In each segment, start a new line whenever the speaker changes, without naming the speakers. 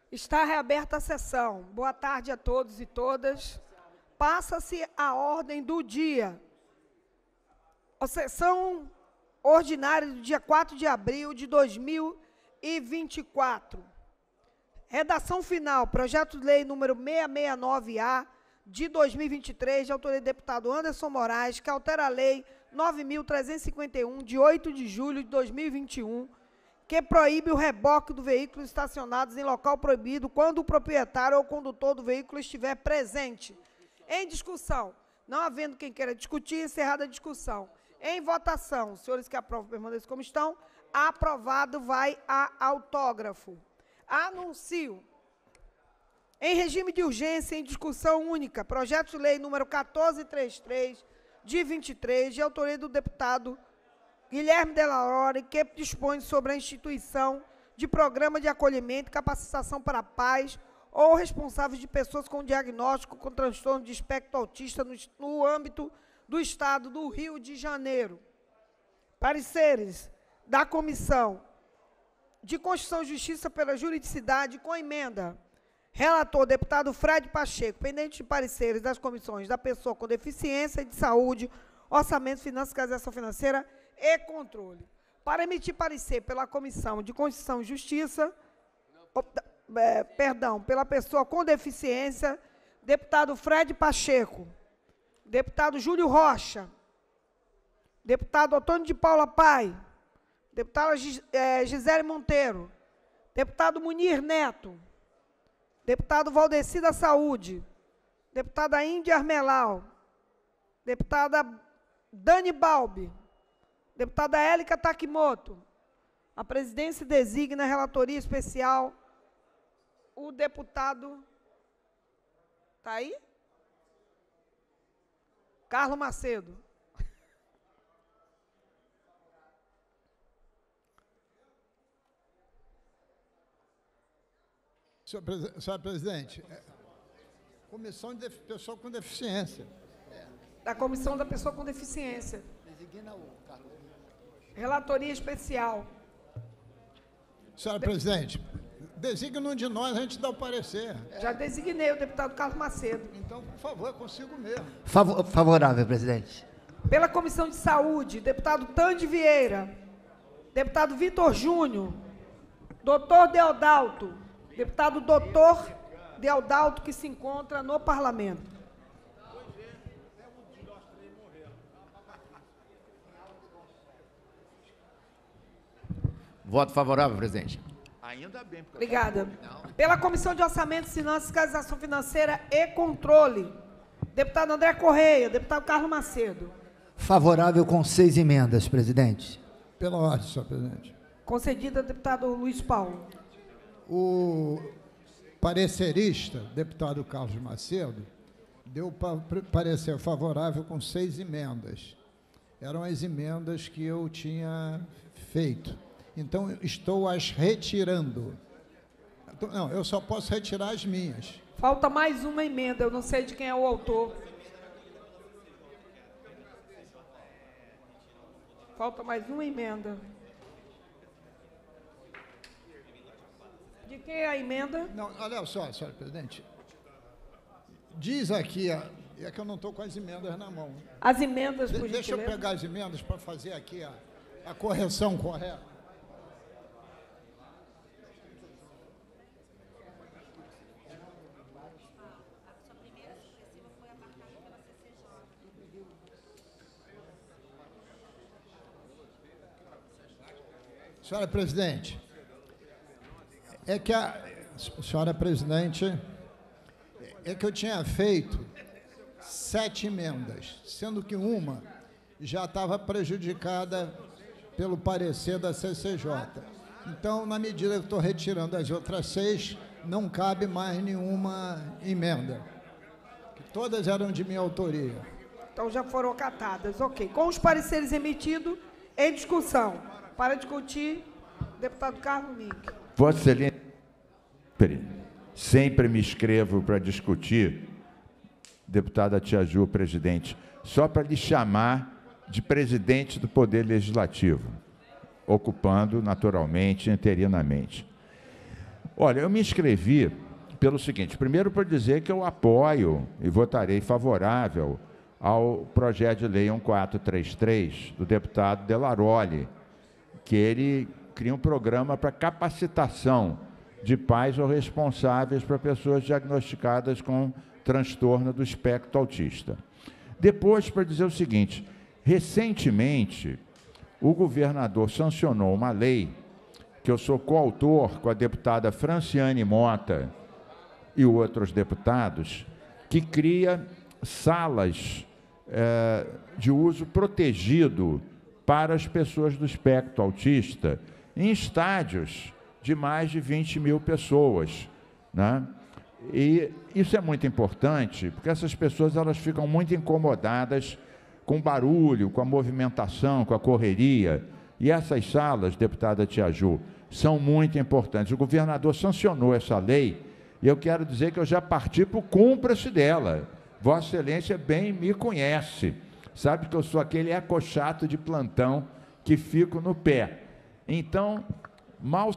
Está reaberta a sessão. Boa tarde a todos e todas. Passa-se a ordem do dia. A sessão ordinária do dia 4 de abril de 2024. Redação final, projeto de lei número 669-A de 2023, de autoria do deputado Anderson Moraes, que altera a lei 9.351, de 8 de julho de 2021, que proíbe o reboque do veículo estacionados em local proibido quando o proprietário ou condutor do veículo estiver presente. Em discussão. Não havendo quem queira discutir, encerrada a discussão. Em votação, os senhores que aprovam permaneçam como estão. Aprovado, vai a autógrafo. Anuncio. Em regime de urgência, em discussão única, projeto de lei número 1433, de 23, de autoria do deputado Guilherme Della Lore, que dispõe sobre a instituição de programa de acolhimento e capacitação para pais ou responsáveis de pessoas com diagnóstico com transtorno de espectro autista no âmbito do Estado do Rio de Janeiro. Pareceres da Comissão de Constituição e Justiça pela Juridicidade com emenda. Relator, deputado Fred Pacheco, pendente de pareceres das comissões da pessoa com deficiência e de saúde, orçamento, finanças, fiscalização financeira e controle. Para emitir parecer pela Comissão de Constituição e Justiça, pela pessoa com deficiência, deputado Fred Pacheco, deputado Júlio Rocha, deputado Antônio de Paula Pai, deputada Gisele Monteiro, deputado Munir Neto, deputado Valdeci da Saúde, deputada Índia Armelau, deputada Dani Balbi, deputada Élica Takimoto. A presidência designa a relatoria especial o deputado... Está aí? Carlos Macedo.
Senhora presidente, comissão de pessoa com deficiência.
Da comissão da pessoa com deficiência.
Designa o Carlos.
Relatoria especial.
Senhora presidente, designa um de nós, a gente dá o parecer.
Já designei o deputado Carlos Macedo.
Então, por favor, é consigo mesmo.
Favorável, presidente.
Pela Comissão de Saúde, deputado Tande Vieira, deputado Vitor Júnior, doutor Deodalto, deputado doutor Deodalto, que se encontra no Parlamento.
Voto favorável, presidente.
Ainda bem.
Obrigada. Pela Comissão de Orçamento, Finanças, Fiscalização Financeira e Controle, deputado André Correia, deputado Carlos Macedo.
Favorável com 6 emendas, presidente.
Pela ordem, senhor presidente.
Concedida, deputado Luiz Paulo.
O parecerista, deputado Carlos Macedo, deu parecer favorável com 6 emendas. Eram as emendas que eu tinha feito. Então, estou as retirando. Não, eu só posso retirar as minhas.
Falta mais uma emenda, eu não sei de quem é o autor. Falta mais uma emenda. De quem é a emenda?
Não, olha só, senhora presidente. Diz aqui, é que eu não estou com as emendas na mão.
As emendas, por
Deixa eu
gentileza.
pegar as emendas para fazer aqui a correção correta. Senhora presidente, senhora presidente, é que eu tinha feito 7 emendas, sendo que uma já estava prejudicada pelo parecer da CCJ. Então, na medida que eu estou retirando as outras 6, não cabe mais nenhuma emenda. Todas eram de minha autoria.
Então, já foram acatadas. Ok. Com os pareceres emitidos, em discussão. Para discutir, deputado Carlos Mink.
Vossa Excelência, sempre me inscrevo para discutir, deputada Tia Ju, presidente, só para lhe chamar de presidente do Poder Legislativo, ocupando naturalmente, interinamente. Olha, eu me inscrevi pelo seguinte, primeiro para dizer que eu apoio e votarei favorável ao projeto de lei 1433 do deputado Delaroli, que ele cria um programa para capacitação de pais ou responsáveis para pessoas diagnosticadas com transtorno do espectro autista. Depois, para dizer o seguinte, recentemente, o governador sancionou uma lei, que eu sou coautor com a deputada Franciane Mota e outros deputados, que cria salas de uso protegido para as pessoas do espectro autista em estádios de mais de 20 mil pessoas, né? E isso é muito importante, porque essas pessoas elas ficam muito incomodadas com o barulho, com a movimentação, com a correria. E essas salas, deputada Tia Ju, são muito importantes. O governador sancionou essa lei e eu quero dizer que eu já parti para o cúmplice dela. Vossa Excelência bem me conhece, sabe que eu sou aquele ecochato de plantão que fico no pé. Então, mal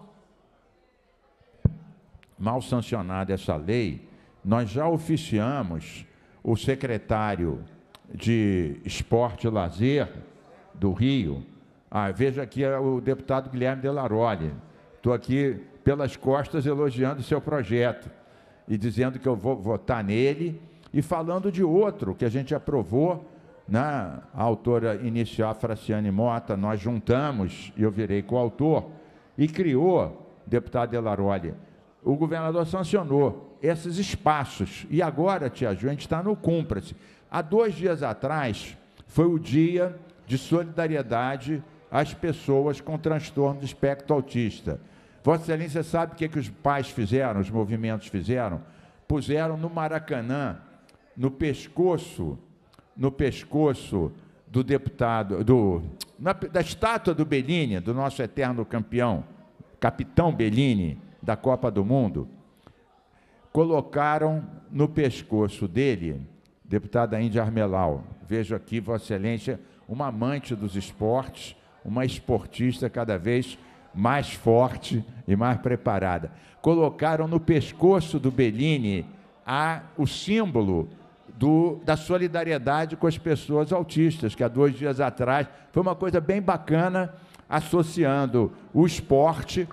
sancionada essa lei, nós já oficiamos o secretário de Esporte e Lazer do Rio. Veja aqui o deputado Guilherme Delaroli. Estou aqui pelas costas elogiando o seu projeto e dizendo que eu vou votar nele e falando de outro que a gente aprovou, né? A autora inicial, Franciane Mota, nós juntamos, e eu virei coautor, e criou, deputado Delaroli, o governador sancionou esses espaços. E agora, Tia Ju, a gente está no cúmplice. Há 2 dias atrás, foi o dia de solidariedade às pessoas com transtorno de espectro autista. Vossa Excelência sabe o que os pais fizeram, os movimentos fizeram? Puseram no Maracanã, no pescoço do deputado, da estátua do Bellini, do nosso eterno campeão, capitão Bellini, da Copa do Mundo, colocaram no pescoço dele, deputada Índia Armelau, vejo aqui, Vossa Excelência, uma amante dos esportes, uma esportista cada vez mais forte e mais preparada. Colocaram no pescoço do Bellini o símbolo da solidariedade com as pessoas autistas, que há 2 dias atrás foi uma coisa bem bacana, associando o esporte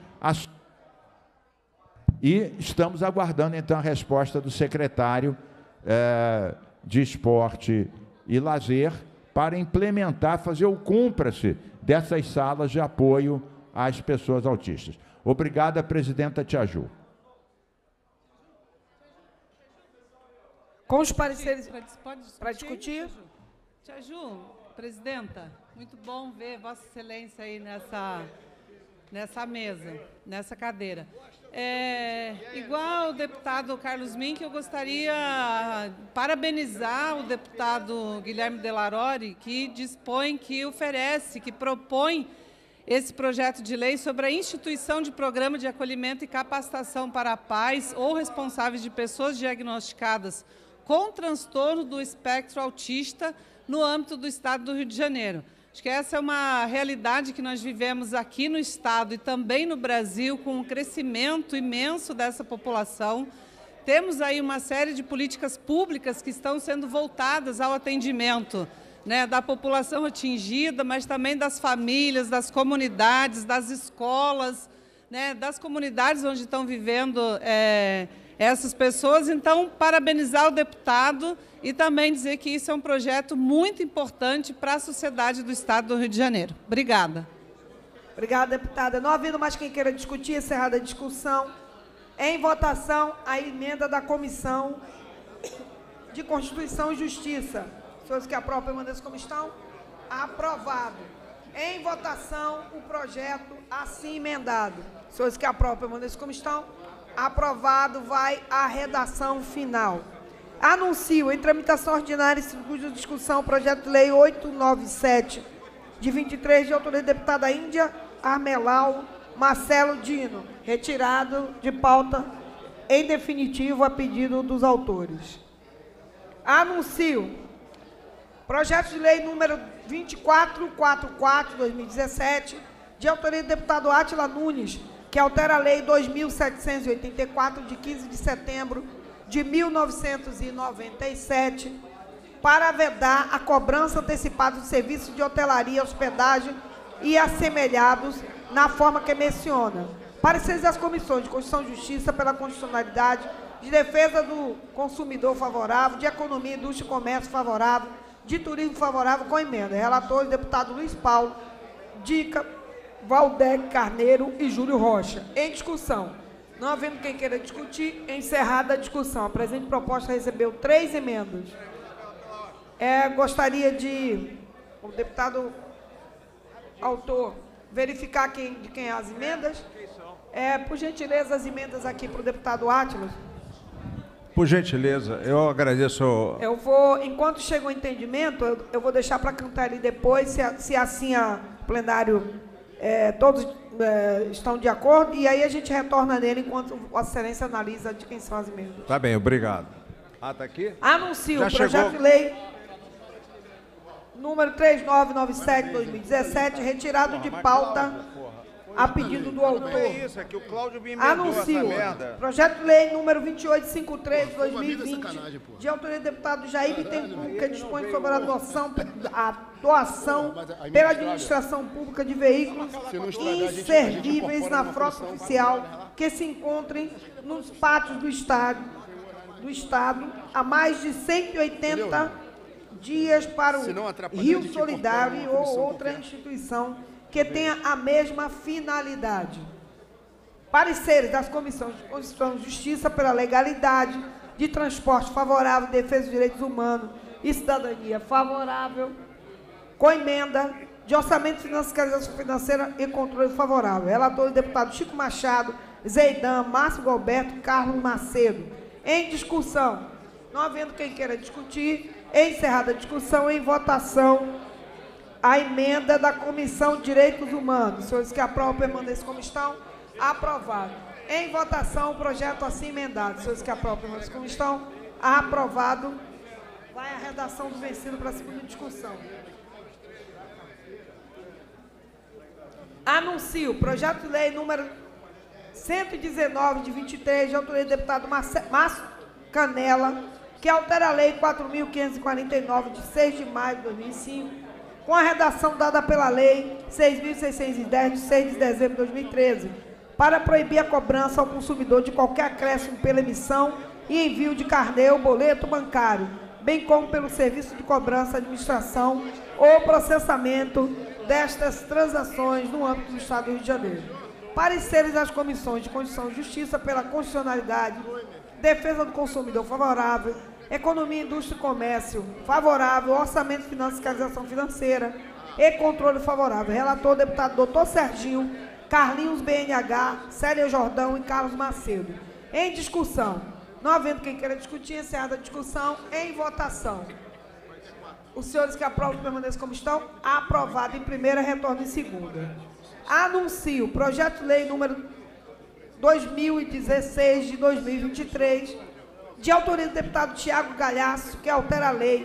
e estamos aguardando, então, a resposta do secretário de Esporte e Lazer para implementar, fazer o cúmplice dessas salas de apoio às pessoas autistas. Obrigada, presidenta Tia Ju.
Com os pareceres
Pode
para discutir?
Tia Ju, presidenta, muito bom ver Vossa Excelência aí nessa mesa, nessa cadeira. Igual o deputado Carlos Mink, eu gostaria de parabenizar o deputado Guilherme Delaroli, que dispõe, que oferece, que propõe esse projeto de lei sobre a instituição de programa de acolhimento e capacitação para pais ou responsáveis de pessoas diagnosticadas com transtorno do espectro autista no âmbito do Estado do Rio de Janeiro. Acho que essa é uma realidade que nós vivemos aqui no Estado e também no Brasil, com um crescimento imenso dessa população. Temos aí uma série de políticas públicas que estão sendo voltadas ao atendimento, né, da população atingida, mas também das famílias, das comunidades, das escolas, né, das comunidades onde estão vivendo essas pessoas. Então, parabenizar o deputado e também dizer que isso é um projeto muito importante para a sociedade do Estado do Rio de Janeiro. Obrigada.
Obrigada, deputada. Não havendo mais quem queira discutir, encerrada a discussão. Em votação, a emenda da Comissão de Constituição e Justiça. Senhores que aprovam, permaneçam como estão. Aprovado. Em votação, o projeto assim emendado. Senhores que aprovam, permaneçam como estão. Aprovado, vai a redação final. Anuncio em tramitação ordinária e cuja discussão o projeto de lei 897, de 23, de autoria da deputada Índia Armelau Marcelo Dino, retirado de pauta em definitivo a pedido dos autores. Anuncio projeto de lei número 2444/2017, de autoria do deputado Átila Nunes, que altera a Lei 2.784, de 15 de setembro de 1997, para vedar a cobrança antecipada do serviço de hotelaria, hospedagem e assemelhados na forma que menciona. Pareceres das comissões de Constituição e Justiça pela constitucionalidade, de defesa do consumidor favorável, de economia, indústria e comércio favorável, de turismo favorável com emenda. Relatores, deputado Luiz Paulo, Dica, Valdec Carneiro e Júlio Rocha. Em discussão. Não havendo quem queira discutir, encerrada a discussão. A presente proposta recebeu 3 emendas. Gostaria de o deputado autor verificar de quem é as emendas. Por gentileza, as emendas aqui para o deputado Átila.
Por gentileza, eu agradeço.
Eu vou, enquanto chega o entendimento, eu vou deixar para cantar ele depois, se assim o plenário, todos estão de acordo, e aí a gente retorna nele enquanto Vossa Excelência analisa de quem são as emendas.
Tá bem, obrigado. Está aqui?
Anuncio o
chegou.
projeto de lei número 3997/2017, retirado de pauta a pedido do autor.
Não é isso, é que o Cláudio me emendou
Anuncio
essa merda.
projeto de lei número 2853/2020, de autoria do deputado Jair Bittencourt, que dispõe sobre a doação pela administração pública de veículos inservíveis na frota oficial que se encontrem nos pátios do Estado há mais de 180 dias para o Rio Solidário ou outra instituição que tenha a mesma finalidade. Pareceres das comissões de Constituição e Justiça pela legalidade, de transporte favorável, defesa dos direitos humanos e cidadania favorável, com emenda, de orçamento, fiscalização financeira e controle favorável. Relator, deputado Chico Machado, Zeidan, Márcio Galberto, Carlos Macedo. Em discussão. Não havendo quem queira discutir, encerrada a discussão, em votação, a emenda da Comissão de Direitos Humanos. Senhores que aprovam, permaneçam como estão. Aprovado. Em votação, o projeto assim emendado. Senhores que aprovam, permaneçam como estão. Aprovado. Vai a redação do vencido para a segunda discussão. Anuncio o projeto de lei número 119 de 23, de autoria do deputado Márcio Canela, que altera a lei 4.549, de 6 de maio de 2005, com a redação dada pela Lei 6.610, de 6 de dezembro de 2013, para proibir a cobrança ao consumidor de qualquer acréscimo pela emissão e envio de carnê ou boleto bancário, bem como pelo serviço de cobrança, administração ou processamento destas transações no âmbito do Estado do Rio de Janeiro. Pareceres das comissões de Constituição e Justiça pela constitucionalidade, defesa do consumidor favorável, economia, indústria e comércio favorável, orçamento, finanças, fiscalização financeira e controle favorável. Relator, deputado doutor Serginho, Carlinhos BNH, Célia Jordão e Carlos Macedo. Em discussão. Não havendo quem queira discutir, encerrada a discussão, em votação. Os senhores que aprovam permaneçam como estão. Aprovado em primeira, retorno em segunda. Anuncio o projeto de lei número 2016 de 2023, de autoria do deputado Tiago Galhaço, que altera a lei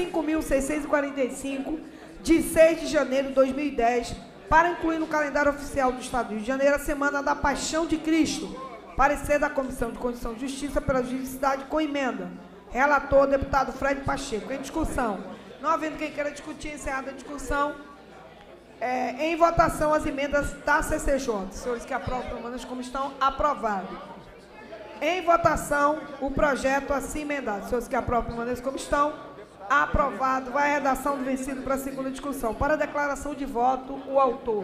5.645, de 6 de janeiro de 2010, para incluir no calendário oficial do Estado do Rio de Janeiro a Semana da Paixão de Cristo. Parecer da Comissão de Constituição e Justiça pela juridicidade com emenda. Relator, deputado Fred Pacheco. Em discussão. Não havendo quem queira discutir, encerrada a discussão. Em votação, as emendas da CCJ. Senhores que aprovam, permaneçam como estão. Aprovado. Em votação, o projeto assim emendado. Senhores que aprovam, permaneçam como estão. Aprovado. Vai a redação do vencido para a segunda discussão. Para a declaração de voto, o autor.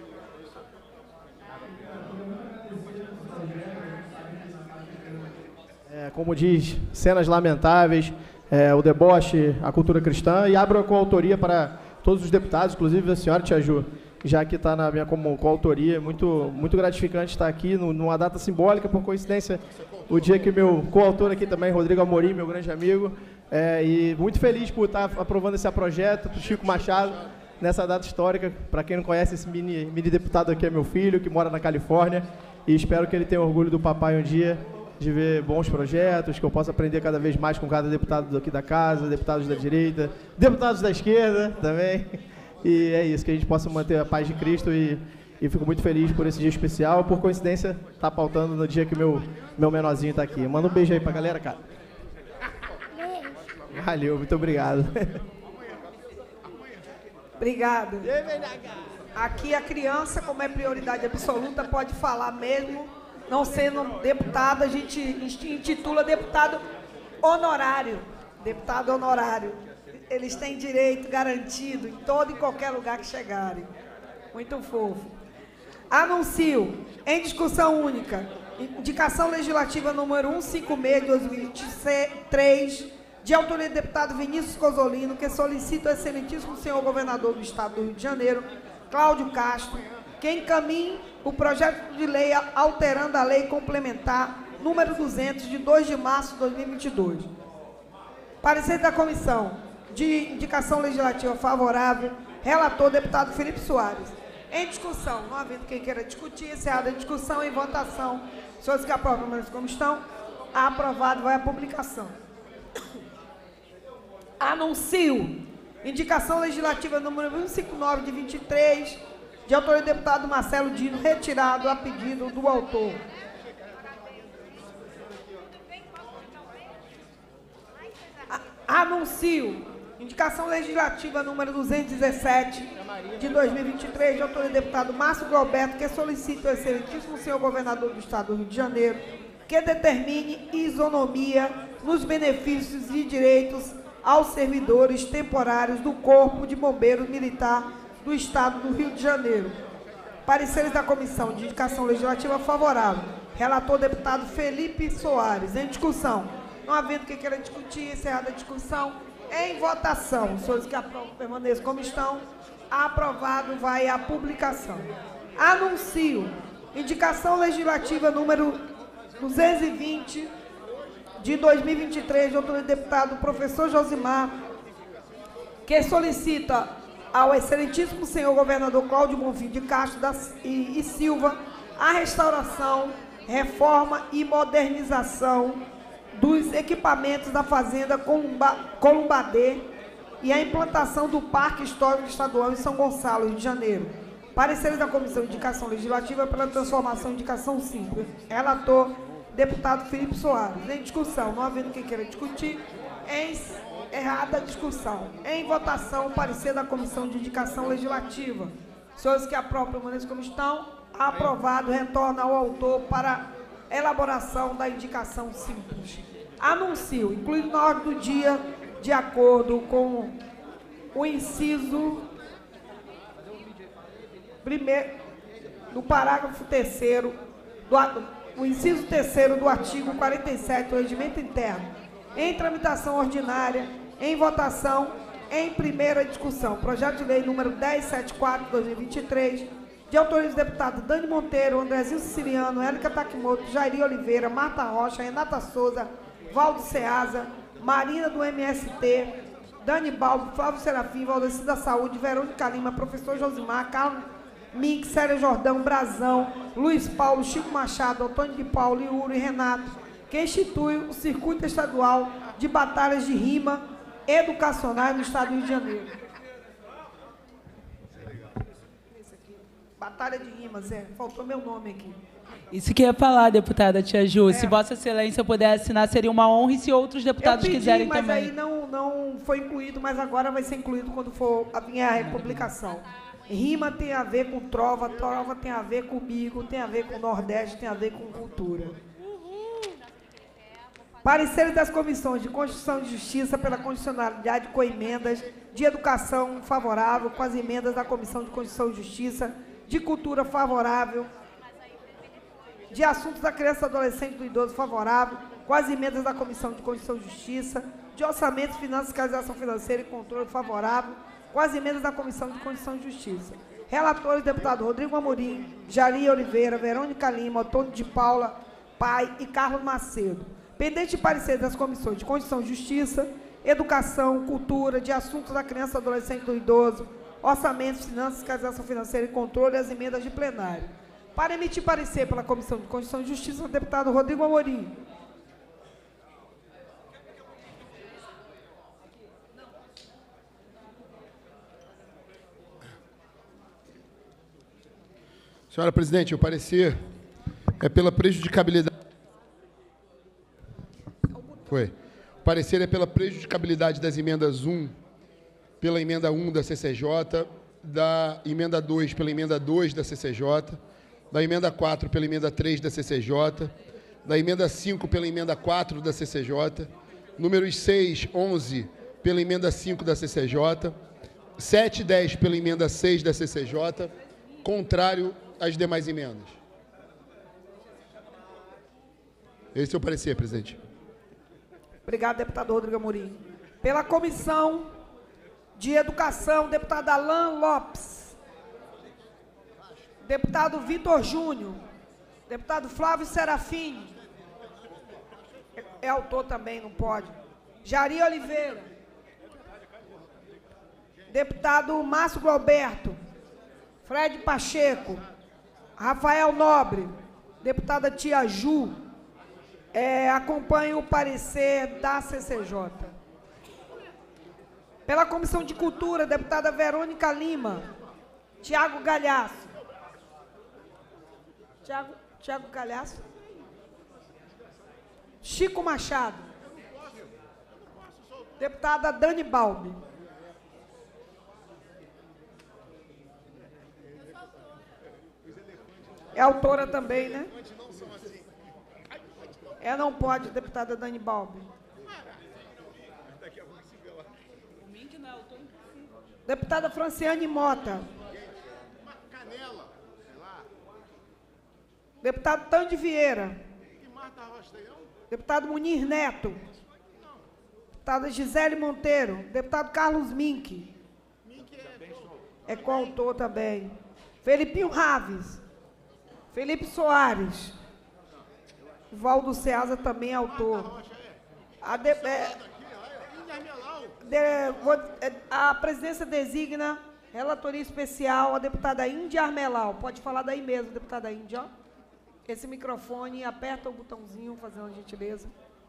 Como diz, cenas lamentáveis, o deboche, a cultura cristã, e abro a coautoria para todos os deputados, inclusive a senhora Tia Ju, já que está na minha coautoria. Muito gratificante estar aqui numa data simbólica, por coincidência, o dia que meu coautor aqui também, Rodrigo Amorim, meu grande amigo, e muito feliz por estar aprovando esse projeto, do Chico Machado, nessa data histórica. Para quem não conhece, esse mini deputado aqui é meu filho, que mora na Califórnia, e espero que ele tenha orgulho do papai um dia, de ver bons projetos, que eu possa aprender cada vez mais com cada deputado aqui da casa, deputados da direita, deputados da esquerda também. E é isso, que a gente possa manter a paz de Cristo e e fico muito feliz por esse dia especial. Por coincidência, tá pautando no dia que meu menorzinho tá aqui. Manda um beijo aí pra galera, cara. Valeu, muito obrigado.
Obrigado. Aqui a criança, como é prioridade absoluta, pode falar mesmo, não sendo deputado, a gente intitula deputado honorário. Deputado honorário. Eles têm direito garantido em todo e qualquer lugar que chegarem. Muito fofo. Anuncio, em discussão única, indicação legislativa número 156 de 2023, de autoria do deputado Vinícius Cozolino, que solicita ao excelentíssimo senhor governador do Estado do Rio de Janeiro, Cláudio Castro, que encaminhe o projeto de lei alterando a lei complementar número 200, de 2 de março de 2022. Parecer da comissão de indicação legislativa favorável, relator deputado Felipe Soares. Em discussão, não havendo quem queira discutir, encerrada a discussão, em votação, senhores que aprovam, mas como estão, aprovado, vai à publicação. Anuncio indicação legislativa número 159 de 23, de autoria do deputado Marcelo Dino, retirado a pedido do autor. Anuncio indicação legislativa número 217 de 2023, de autoria do deputado Márcio Galberto, que solicita ao excelentíssimo senhor governador do Estado do Rio de Janeiro que determine isonomia nos benefícios e direitos aos servidores temporários do Corpo de Bombeiros Militar do Estado do Rio de Janeiro. Pareceres da Comissão de Indicação Legislativa favorável. Relator deputado Felipe Soares. Em discussão. Não havendo quem queira discutir, encerrada a discussão. Em votação. Os senhores que aprovam permaneçam como estão. Aprovado, vai à publicação. Anuncio indicação legislativa número 220 de 2023, de autoria do deputado professor Josimar, que solicita ao excelentíssimo senhor governador Cláudio Bonfim de Castro e Silva a restauração, reforma e modernização dos equipamentos da Fazenda Columbadê e a implantação do Parque Histórico Estadual em São Gonçalo, Rio de Janeiro. Pareceres da Comissão de Indicação Legislativa pela transformação em indicação simples. Relator, deputado Felipe Soares. Em discussão, não havendo quem queira discutir, encerrada a discussão. Em votação, parecer da Comissão de Indicação Legislativa. Senhores que aprovam permaneçam como estão, aprovado, retorna ao autor para elaboração da indicação simples. Anuncio, incluído na ordem do dia, de acordo com o inciso primeiro, do parágrafo 3º, o inciso 3º do artigo 47 do Regimento Interno, em tramitação ordinária, em votação, em primeira discussão, projeto de lei número 1074 de 2023, de autoria dos deputados Dani Monteiro, Andrezinho Siciliano, Élica Takimoto, Jairi Oliveira, Marta Rocha, Renata Souza, Valdo Ceasa, Marina do MST, Dani Balbo, Flávio Serafim, Valdeci da Saúde, Verônica Lima, professor Josimar, Carlos Mink, Célia Jordão, Brazão, Luiz Paulo, Chico Machado, Antônio de Paulo, Iuro e Renato, que institui o Circuito Estadual de Batalhas de Rima Educacionais no Estado do Rio de Janeiro. Batalha de Rimas, faltou meu nome aqui.
Isso que eu ia falar, deputada Tia Ju. Se Vossa Excelência puder assinar, seria uma honra, e se outros deputados quiserem
mas
também.
Mas aí não foi incluído, mas agora vai ser incluído quando for a minha republicação. Rima tem a ver com trova, trova tem a ver comigo, tem a ver com o Nordeste, tem a ver com cultura. Pareceres das comissões de Constituição e Justiça pela condicionalidade com emendas de educação favorável, com as emendas da Comissão de Constituição e Justiça, de cultura favorável, de assuntos da criança, adolescente e do idoso favorável, com as emendas da Comissão de Constituição e Justiça, de orçamento, finanças, fiscalização financeira e controle favorável, com as emendas da Comissão de Constituição e Justiça. Relatores, deputado Rodrigo Amorim, Jari Oliveira, Verônica Lima, Antônio de Paula Pai e Carlos Macedo. Pendente de parecer das comissões de Constituição e Justiça, Educação, Cultura, de assuntos da criança, adolescente e do idoso, orçamentos, finanças, fiscalização financeira e controle e as emendas de plenário. Para emitir parecer pela Comissão de Constituição e Justiça, o deputado Rodrigo Amorim.
Senhora presidente, o parecer é pela prejudicabilidade. Foi. O parecer é pela prejudicabilidade das emendas 1, pela emenda 1 da CCJ, da emenda 2 pela emenda 2 da CCJ, da emenda 4 pela emenda 3 da CCJ, da emenda 5 pela emenda 4 da CCJ, números 6, 11 pela emenda 5 da CCJ, 7 e 10 pela emenda 6 da CCJ, contrário às demais emendas. Esse é o parecer, presidente.
Obrigado, deputado Rodrigo Amorim. Pela Comissão de Educação, deputado Alain Lopes. Deputado Vitor Júnior. Deputado Flávio Serafini. É autor também, não pode. Jari Oliveira. Deputado Márcio Glauberto. Fred Pacheco. Rafael Nobre. Deputada Tia Ju. Acompanho o parecer da CCJ. Pela Comissão de Cultura, deputada Verônica Lima. Tiago Galhaço. Tiago Galhaço. Chico Machado. Deputada Dani Balbi. É autora também, né? Não pode, deputada Dani Balbi. Deputada Franciane Mota. Deputado Tande Vieira. Deputado Munir Neto. Deputada Gisele Monteiro. Deputado Carlos Mink. É coautor também. Felipinho Raves. Felipe Soares. Valdo Ceasa também é autor. A presidência designa relatoria especial a deputada Índia Armelau. Pode falar daí mesmo, deputada Índia. Ó. Esse microfone, aperta o botãozinho, fazendo a gentileza.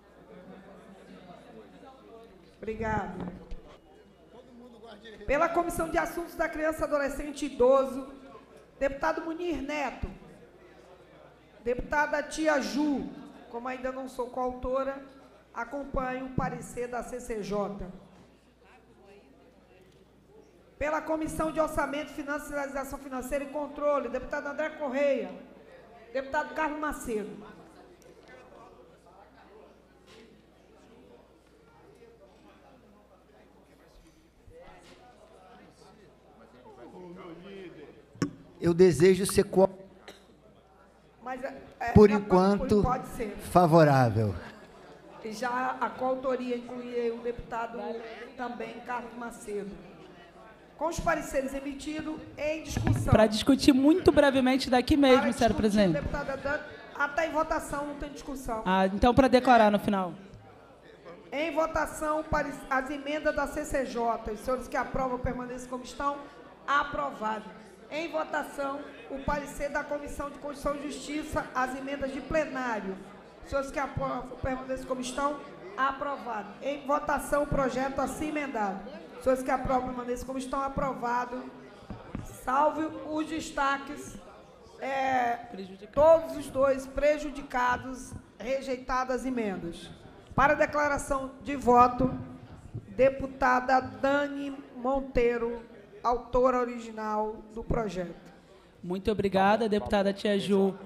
Obrigado. Pela Comissão de Assuntos da Criança, Adolescente e Idoso, deputado Munir Neto. Deputada Tia Ju, como ainda não sou coautora, acompanho o parecer da CCJ. Pela Comissão de Orçamento, Fiscalização Financeira e Controle, deputado André Correia. Deputado Carlos Macedo.
Eu desejo ser
Mas,
por enquanto,
pode ser.
favorável.
Já a coautoria inclui o deputado também, Carlos Macedo. Com os pareceres emitidos, em discussão.
Para discutir muito brevemente daqui mesmo, senhora presidente.
Deputada, até em votação, não tem discussão.
Então, para declarar no final.
Em votação, as emendas da CCJ. Os senhores que aprovam permanecem como estão, aprovado. Em votação, o parecer da Comissão de Constituição e Justiça, as emendas de plenário. Os senhores que aprovam permanecem como estão, aprovado. Em votação, o projeto assim emendado. Os senhores que aprovam permanecem como estão, aprovado. Salve os destaques. Todos os dois prejudicados, rejeitadas as emendas. Para declaração de voto, deputada Dani Monteiro, autora original do projeto.
Muito obrigada, deputada Tia Ju.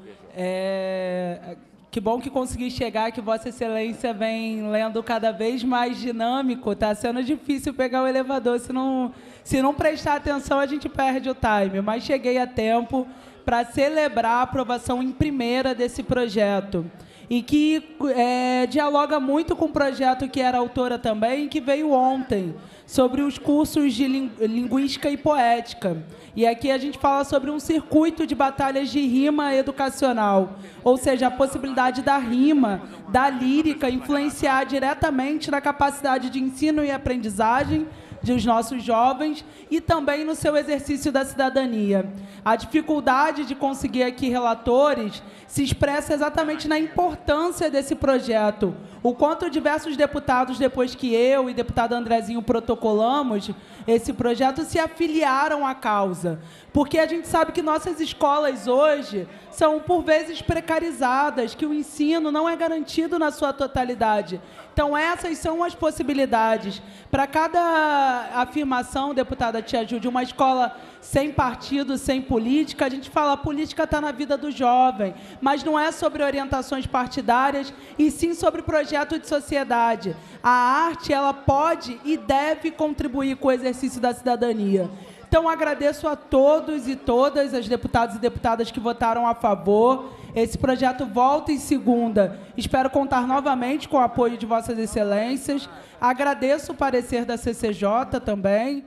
Que bom que consegui chegar, que Vossa Excelência vem lendo cada vez mais dinâmico. Está sendo difícil pegar o elevador. Se não prestar atenção, a gente perde o time. Mas cheguei a tempo para celebrar a aprovação em primeira desse projeto. E que dialoga muito com o projeto que era autora também, que veio ontem, sobre os cursos de linguística e poética. E aqui a gente fala sobre um circuito de batalhas de rima educacional, ou seja, a possibilidade da rima, da lírica, influenciar diretamente na capacidade de ensino e aprendizagem dos nossos jovens e também no seu exercício da cidadania. A dificuldade de conseguir aqui relatores se expressa exatamente na importância desse projeto. O quanto diversos deputados, depois que eu e deputado Andrezinho protocolamos esse projeto, se afiliaram à causa. Porque a gente sabe que nossas escolas hoje são, por vezes, precarizadas, que o ensino não é garantido na sua totalidade. Então, essas são as possibilidades. Para cada afirmação, deputada Tia Ju, de uma escola sem partido, sem política, a gente fala, a política está na vida do jovem, mas não é sobre orientações partidárias, e sim sobre projeto de sociedade. A arte, ela pode e deve contribuir com o exercício da cidadania. Então, agradeço a todos e todas as deputados e deputadas que votaram a favor. Esse projeto volta em segunda. Espero contar novamente com o apoio de Vossas Excelências. Agradeço o parecer da CCJ também.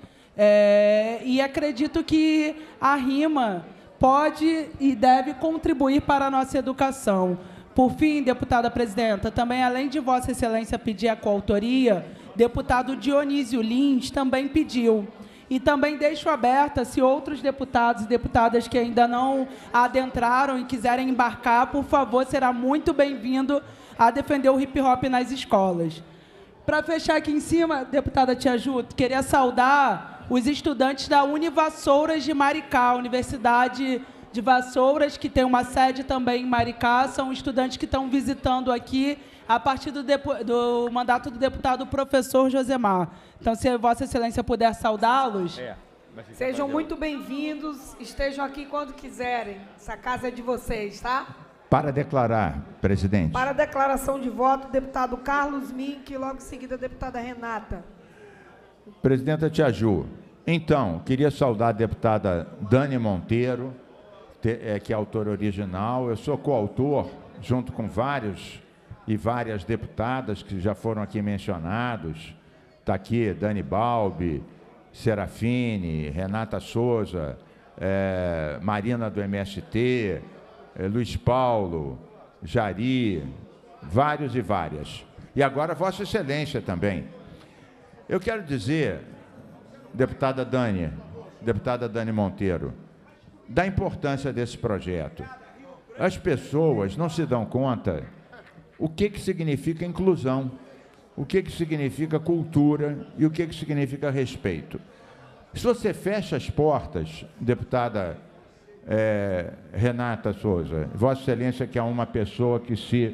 E acredito que a RIMA pode e deve contribuir para a nossa educação. Por fim, deputada presidenta, também, além de Vossa Excelência pedir a coautoria, deputado Dionísio Lins também pediu. E também deixo aberta, se outros deputados e deputadas que ainda não adentraram e quiserem embarcar, por favor, será muito bem-vindo a defender o hip-hop nas escolas. Para fechar aqui em cima, deputada Tia Ju, queria saudar os estudantes da Univassouras de Maricá, Universidade de Vassouras, que tem uma sede também em Maricá, são estudantes que estão visitando aqui a partir do mandato do deputado professor Josemar. Então, se Vossa Excelência puder saudá-los...
Sejam muito bem-vindos, estejam aqui quando quiserem. Essa casa é de vocês, tá?
Para declarar, presidente.
Para a declaração de voto, deputado Carlos Mink, e logo em seguida a deputada Renata.
Presidenta Tia Ju, então, queria saudar a deputada Dani Monteiro, que é autora original. Eu sou coautor, junto com vários e várias deputadas que já foram aqui mencionados. Está aqui Dani Balbi, Serafine, Renata Souza, Marina do MST, Luiz Paulo, Jari, vários e várias. E agora Vossa Excelência também. Eu quero dizer, deputada Dani Monteiro, da importância desse projeto. As pessoas não se dão conta o que significa inclusão, o que significa cultura e o que significa respeito. Se você fecha as portas, deputada Renata Souza, Vossa Excelência, que é uma pessoa que se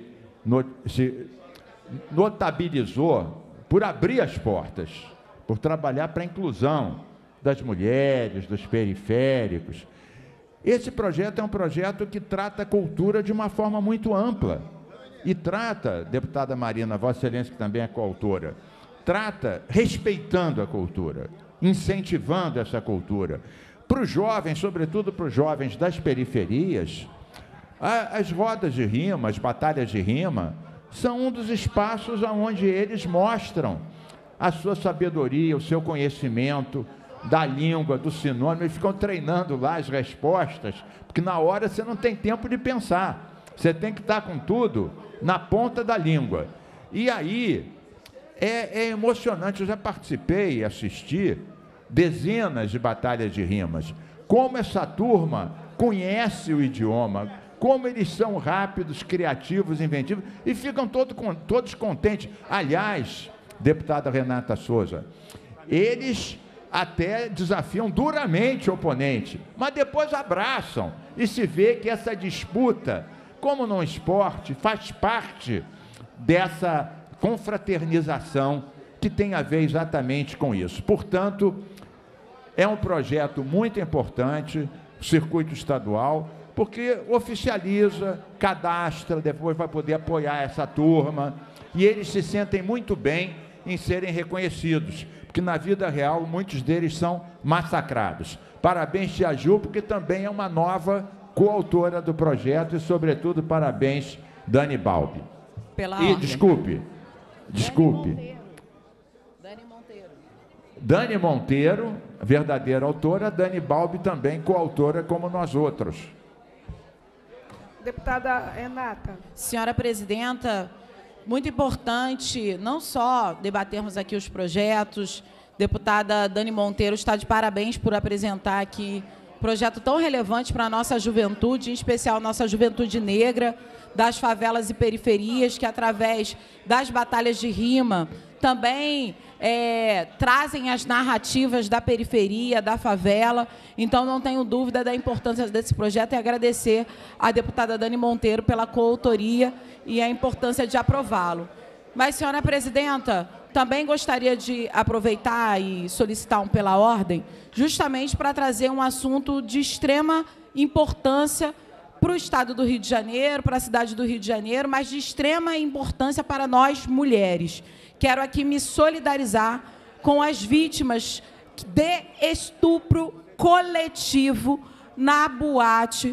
notabilizou por abrir as portas, por trabalhar para a inclusão das mulheres, dos periféricos. Esse projeto é um projeto que trata a cultura de uma forma muito ampla. E trata, deputada Marina, Vossa Excelência, que também é coautora, trata respeitando a cultura, incentivando essa cultura. Para os jovens, sobretudo para os jovens das periferias, as rodas de rima, as batalhas de rima, são um dos espaços onde eles mostram a sua sabedoria, o seu conhecimento da língua, do sinônimo, eles ficam treinando lá as respostas, porque na hora você não tem tempo de pensar, você tem que estar com tudo na ponta da língua. E aí, é emocionante, eu já participei e assisti dezenas de batalhas de rimas, como essa turma conhece o idioma, como eles são rápidos, criativos, inventivos, e ficam todos contentes. Aliás, deputada Renata Souza, eles até desafiam duramente o oponente, mas depois abraçam e se vê que essa disputa, como no esporte, faz parte dessa confraternização que tem a ver exatamente com isso. Portanto, é um projeto muito importante, circuito estadual, porque oficializa, cadastra, depois vai poder apoiar essa turma, e eles se sentem muito bem em serem reconhecidos, porque na vida real muitos deles são massacrados. Parabéns, Tia Ju, porque também é uma nova coautora do projeto, e sobretudo parabéns, Dani Balbi. Desculpe. Dani Monteiro, verdadeira autora, Dani Balbi também coautora como nós outros.
Deputada Renata.
Senhora presidenta, muito importante não só debatermos aqui os projetos, Deputada Dani Monteiro está de parabéns por apresentar aqui um projeto tão relevante para a nossa juventude, em especial nossa juventude negra, das favelas e periferias, que através das batalhas de rima também trazem as narrativas da periferia, da favela. Então, não tenho dúvida da importância desse projeto e agradecer à deputada Dani Monteiro pela coautoria e a importância de aprová-lo. Mas, senhora presidenta, também gostaria de aproveitar e solicitar um pela ordem, justamente para trazer um assunto de extrema importância para o Estado do Rio de Janeiro, para a cidade do Rio de Janeiro, mas de extrema importância para nós, mulheres. Quero aqui me solidarizar com as vítimas de estupro coletivo na boate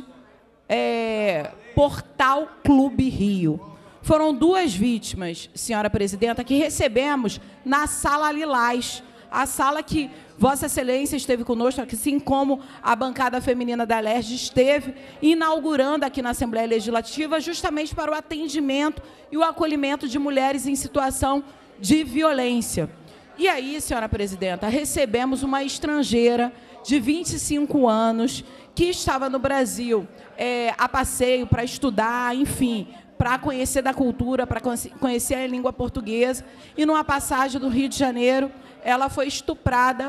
Portal Clube Rio. Foram 2 vítimas, senhora presidenta, que recebemos na Sala Lilás, a sala que Vossa Excelência esteve conosco, assim como a bancada feminina da LERJ esteve inaugurando aqui na Assembleia Legislativa, justamente para o atendimento e o acolhimento de mulheres em situação de violência. E aí, senhora presidenta, recebemos uma estrangeira de 25 anos que estava no Brasil a passeio para estudar, enfim, para conhecer da cultura, para conhecer a língua portuguesa, e numa passagem do Rio de Janeiro, ela foi estuprada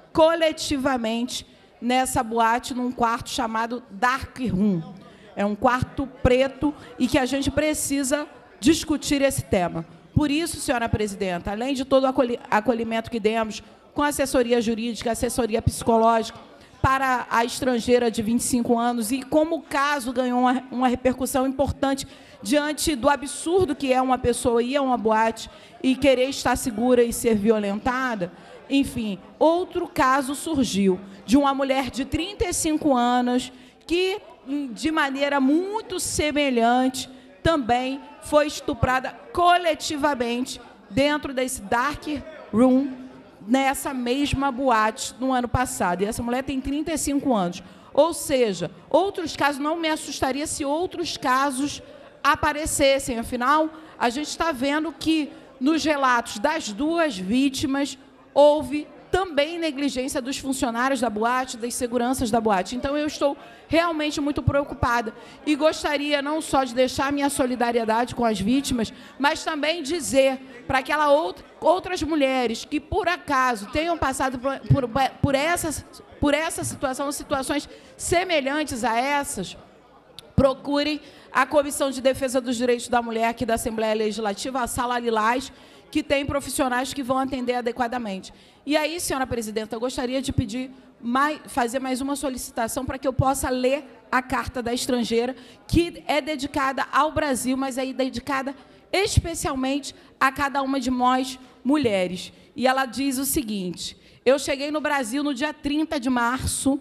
coletivamente nessa boate, num quarto chamado Dark Room. É um quarto preto e que a gente precisa discutir esse tema. Por isso, senhora presidenta, além de todo o acolhimento que demos com assessoria jurídica, assessoria psicológica para a estrangeira de 25 anos, e como o caso ganhou uma repercussão importante diante do absurdo que é uma pessoa ir a uma boate e querer estar segura e ser violentada, enfim, outro caso surgiu de uma mulher de 35 anos que, de maneira muito semelhante, também foi estuprada coletivamente dentro desse Dark Room, nessa mesma boate, no ano passado. E essa mulher tem 35 anos. Ou seja, outros casos, não me assustaria se outros casos aparecessem. Afinal, a gente está vendo que, nos relatos das 2 vítimas, houve também negligência dos funcionários da boate, das seguranças da boate. Então, eu estou realmente muito preocupada e gostaria não só de deixar minha solidariedade com as vítimas, mas também dizer para aquelas outras mulheres que, por acaso, tenham passado por essa situação, situações semelhantes a essas, procurem a Comissão de Defesa dos Direitos da Mulher aqui da Assembleia Legislativa, a Sala Lilás, que tem profissionais que vão atender adequadamente. E aí, senhora presidenta, eu gostaria de fazer mais uma solicitação para que eu possa ler a carta da estrangeira, que é dedicada ao Brasil, mas é dedicada especialmente a cada uma de nós, mulheres. E ela diz o seguinte: eu cheguei no Brasil no dia 30 de março,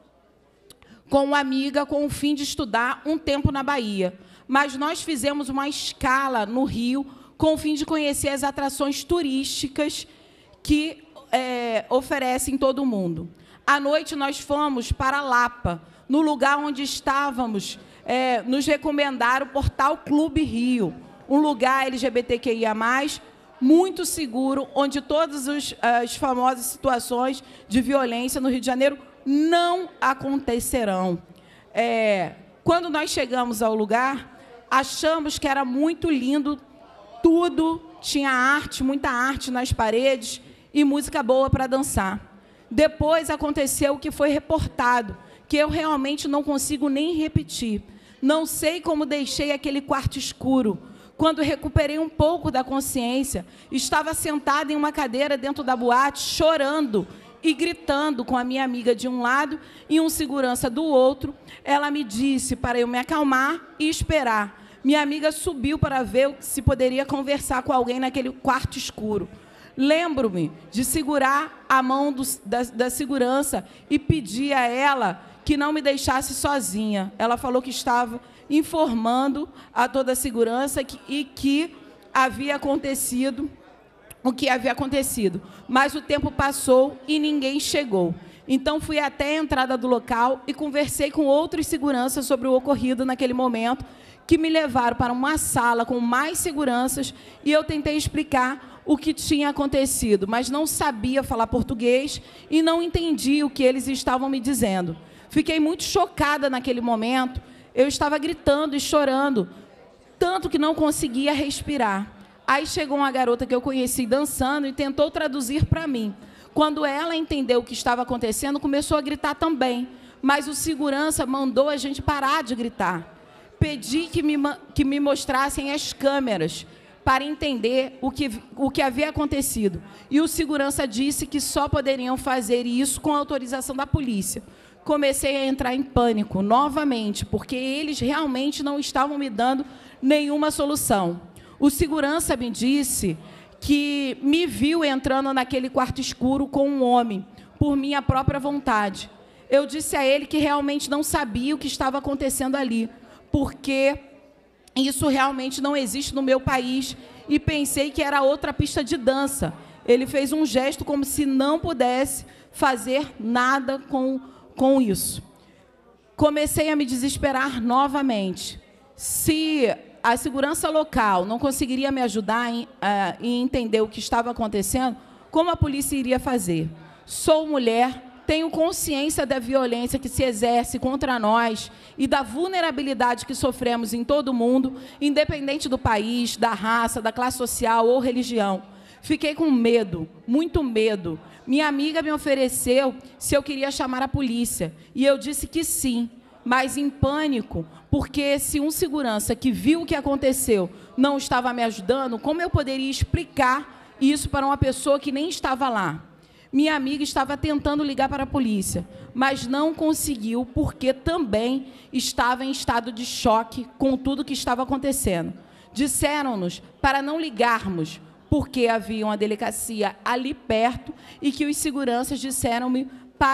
com uma amiga, com o fim de estudar um tempo na Bahia. Mas nós fizemos uma escala no Rio, com o fim de conhecer as atrações turísticas que oferecem todo o mundo. À noite, nós fomos para Lapa, no lugar onde estávamos, nos recomendaram o Portal Clube Rio, um lugar LGBTQIA+, muito seguro, onde todas as famosas situações de violência no Rio de Janeiro não acontecerão. Quando nós chegamos ao lugar, achamos que era muito lindo, tudo, tinha arte, muita arte nas paredes e música boa para dançar. Depois aconteceu o que foi reportado, que eu realmente não consigo nem repetir. Não sei como deixei aquele quarto escuro. Quando recuperei um pouco da consciência, estava sentada em uma cadeira dentro da boate, chorando e gritando com a minha amiga de um lado e um segurança do outro. Ela me disse para eu me acalmar e esperar. Minha amiga subiu para ver se poderia conversar com alguém naquele quarto escuro. Lembro-me de segurar a mão da segurança e pedir a ela que não me deixasse sozinha. Ela falou que estava informando a toda a segurança e que havia acontecido o que havia acontecido. Mas o tempo passou e ninguém chegou. Então, fui até a entrada do local e conversei com outros seguranças sobre o ocorrido naquele momento, que me levaram para uma sala com mais seguranças e eu tentei explicar o que tinha acontecido, mas não sabia falar português e não entendia o que eles estavam me dizendo. Fiquei muito chocada naquele momento. Eu estava gritando e chorando, tanto que não conseguia respirar. Aí chegou uma garota que eu conheci dançando e tentou traduzir para mim. Quando ela entendeu o que estava acontecendo, começou a gritar também. Mas o segurança mandou a gente parar de gritar. Pedi que me mostrassem as câmeras para entender o que havia acontecido. E o segurança disse que só poderiam fazer isso com a autorização da polícia. Comecei a entrar em pânico novamente, porque eles realmente não estavam me dando nenhuma solução. O segurança me disse que me viu entrando naquele quarto escuro com um homem, por minha própria vontade. Eu disse a ele que realmente não sabia o que estava acontecendo ali, porque isso realmente não existe no meu país, e pensei que era outra pista de dança. Ele fez um gesto como se não pudesse fazer nada com isso. Comecei a me desesperar novamente. Se a segurança local não conseguiria me ajudar em entender o que estava acontecendo, como a polícia iria fazer? Sou mulher, tenho consciência da violência que se exerce contra nós e da vulnerabilidade que sofremos em todo o mundo, independente do país, da raça, da classe social ou religião. Fiquei com medo, muito medo. Minha amiga me ofereceu se eu queria chamar a polícia, e eu disse que sim, mas em pânico, porque se um segurança que viu o que aconteceu não estava me ajudando, como eu poderia explicar isso para uma pessoa que nem estava lá? Minha amiga estava tentando ligar para a polícia, mas não conseguiu, porque também estava em estado de choque com tudo que estava acontecendo. Disseram-nos para não ligarmos, porque havia uma delegacia ali perto e que os seguranças disseram-me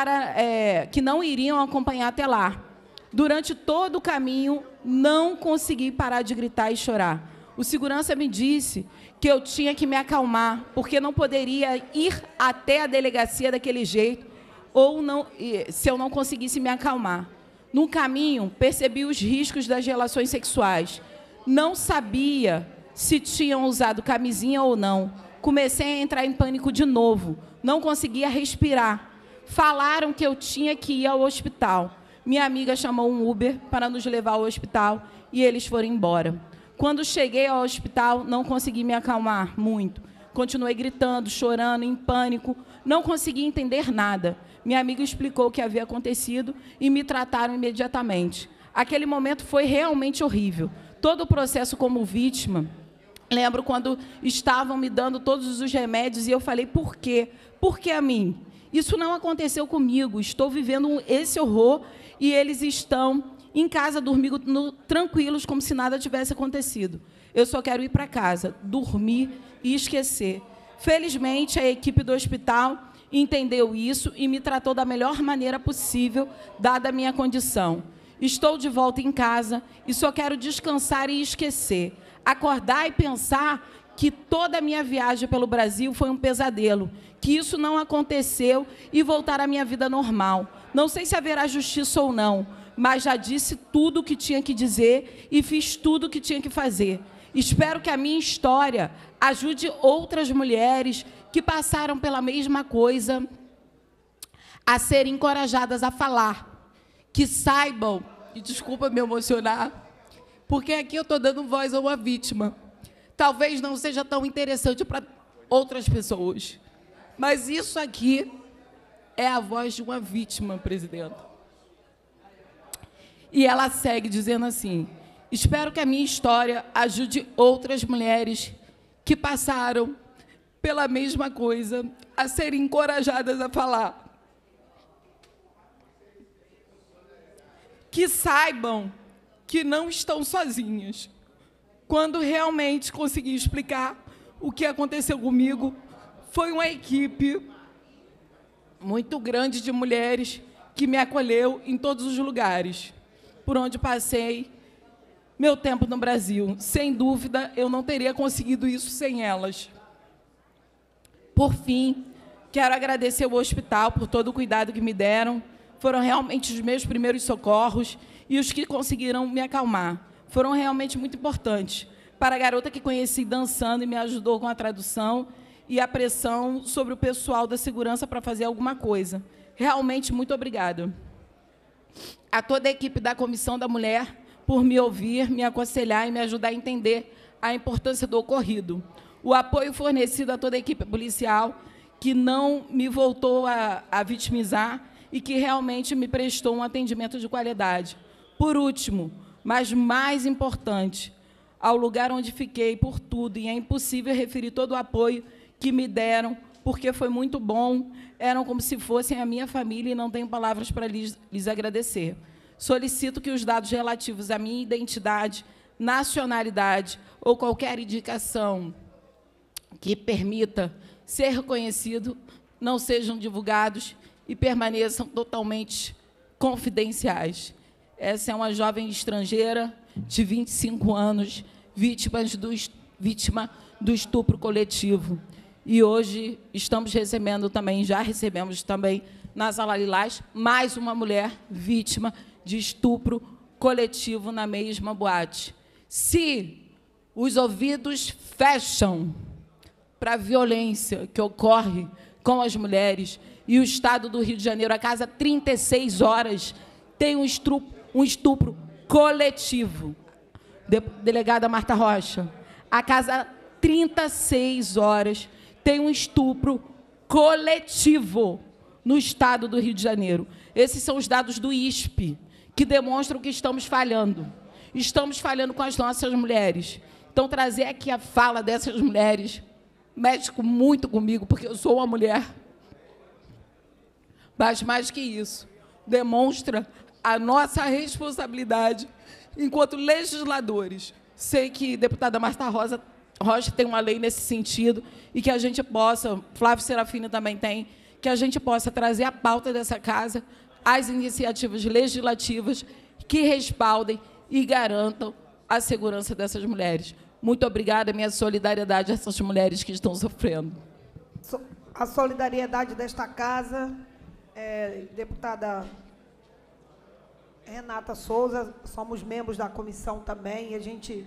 que não iriam acompanhar até lá. Durante todo o caminho, não consegui parar de gritar e chorar. O segurança me disse que eu tinha que me acalmar, porque não poderia ir até a delegacia daquele jeito, se eu não conseguisse me acalmar. No caminho, percebi os riscos das relações sexuais. Não sabia se tinham usado camisinha ou não. Comecei a entrar em pânico de novo. Não conseguia respirar. Falaram que eu tinha que ir ao hospital. Minha amiga chamou um Uber para nos levar ao hospital e eles foram embora. Quando cheguei ao hospital, não consegui me acalmar muito. Continuei gritando, chorando, em pânico. Não consegui entender nada. Minha amiga explicou o que havia acontecido e me trataram imediatamente. Aquele momento foi realmente horrível. Todo o processo como vítima, lembro quando estavam me dando todos os remédios e eu falei, por quê? Por que a mim? Isso não aconteceu comigo. Estou vivendo esse horror e eles estão em casa, dormindo tranquilos, como se nada tivesse acontecido. Eu só quero ir para casa, dormir e esquecer. Felizmente, a equipe do hospital entendeu isso e me tratou da melhor maneira possível, dada a minha condição. Estou de volta em casa e só quero descansar e esquecer. Acordar e pensar que toda a minha viagem pelo Brasil foi um pesadelo, que isso não aconteceu e voltar à minha vida normal. Não sei se haverá justiça ou não, mas já disse tudo o que tinha que dizer e fiz tudo o que tinha que fazer. Espero que a minha história ajude outras mulheres que passaram pela mesma coisa a serem encorajadas a falar, que saibam, e desculpa me emocionar, porque aqui eu estou dando voz a uma vítima. Talvez não seja tão interessante para outras pessoas, mas isso aqui é a voz de uma vítima, presidenta. E ela segue dizendo assim, espero que a minha história ajude outras mulheres que passaram pela mesma coisa a serem encorajadas a falar. Que saibam que não estão sozinhas. Quando realmente consegui explicar o que aconteceu comigo, foi uma equipe muito grande de mulheres que me acolheu em todos os lugares por onde passei meu tempo no Brasil. Sem dúvida, eu não teria conseguido isso sem elas. Por fim, quero agradecer ao hospital por todo o cuidado que me deram. Foram realmente os meus primeiros socorros e os que conseguiram me acalmar. Foram realmente muito importantes. Para a garota que conheci dançando e me ajudou com a tradução, e a pressão sobre o pessoal da segurança para fazer alguma coisa. Realmente, muito obrigada. A toda a equipe da Comissão da Mulher por me ouvir, me aconselhar e me ajudar a entender a importância do ocorrido. O apoio fornecido a toda a equipe policial, que não me voltou a vitimizar e que realmente me prestou um atendimento de qualidade. Por último, mas mais importante, ao lugar onde fiquei por tudo, e é impossível referir todo o apoio que me deram, porque foi muito bom, eram como se fossem a minha família e não tenho palavras para lhes agradecer. Solicito que os dados relativos à minha identidade, nacionalidade ou qualquer indicação que permita ser reconhecido não sejam divulgados e permaneçam totalmente confidenciais. Essa é uma jovem estrangeira de 25 anos, vítima do estupro coletivo. E hoje estamos recebendo também, já recebemos também, na Sala Lilás, mais uma mulher vítima de estupro coletivo na mesma boate. Se os ouvidos fecham para a violência que ocorre com as mulheres, e o Estado do Rio de Janeiro, a cada 36 horas, tem um estupro coletivo. Delegada Marta Rocha, a cada 36 horas tem um estupro coletivo no Estado do Rio de Janeiro. Esses são os dados do ISP, que demonstram que estamos falhando. Estamos falhando com as nossas mulheres. Então, trazer aqui a fala dessas mulheres mexe muito comigo, porque eu sou uma mulher. Mas, mais que isso, demonstra a nossa responsabilidade enquanto legisladores. Sei que a deputada Marta Rocha tem uma lei nesse sentido e que a gente possa, Flávio Serafini também tem, que a gente possa trazer à pauta dessa casa as iniciativas legislativas que respaldem e garantam a segurança dessas mulheres. Muito obrigada, minha solidariedade a essas mulheres que estão sofrendo.
A solidariedade desta casa, deputada Renata Souza, somos membros da comissão também, e a gente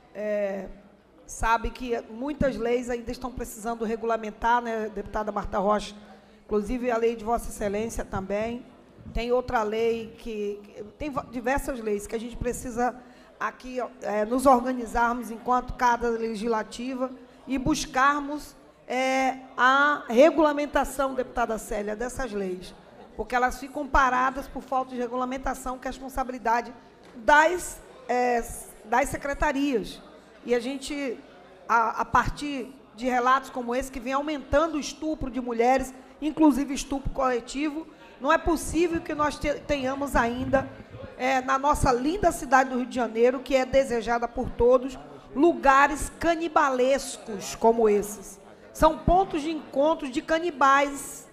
sabe que muitas leis ainda estão precisando regulamentar, né, deputada Marta Rocha, inclusive a lei de Vossa Excelência também, tem outra lei, tem diversas leis que a gente precisa aqui nos organizarmos enquanto casa legislativa e buscarmos a regulamentação, deputada Célia, dessas leis, porque elas ficam paradas por falta de regulamentação, que é a responsabilidade das secretarias. E a gente, a partir de relatos como esse, que vem aumentando o estupro de mulheres, inclusive estupro coletivo, não é possível que nós tenhamos ainda, na nossa linda cidade do Rio de Janeiro, que é desejada por todos, lugares canibalescos como esses. São pontos de encontro de canibais.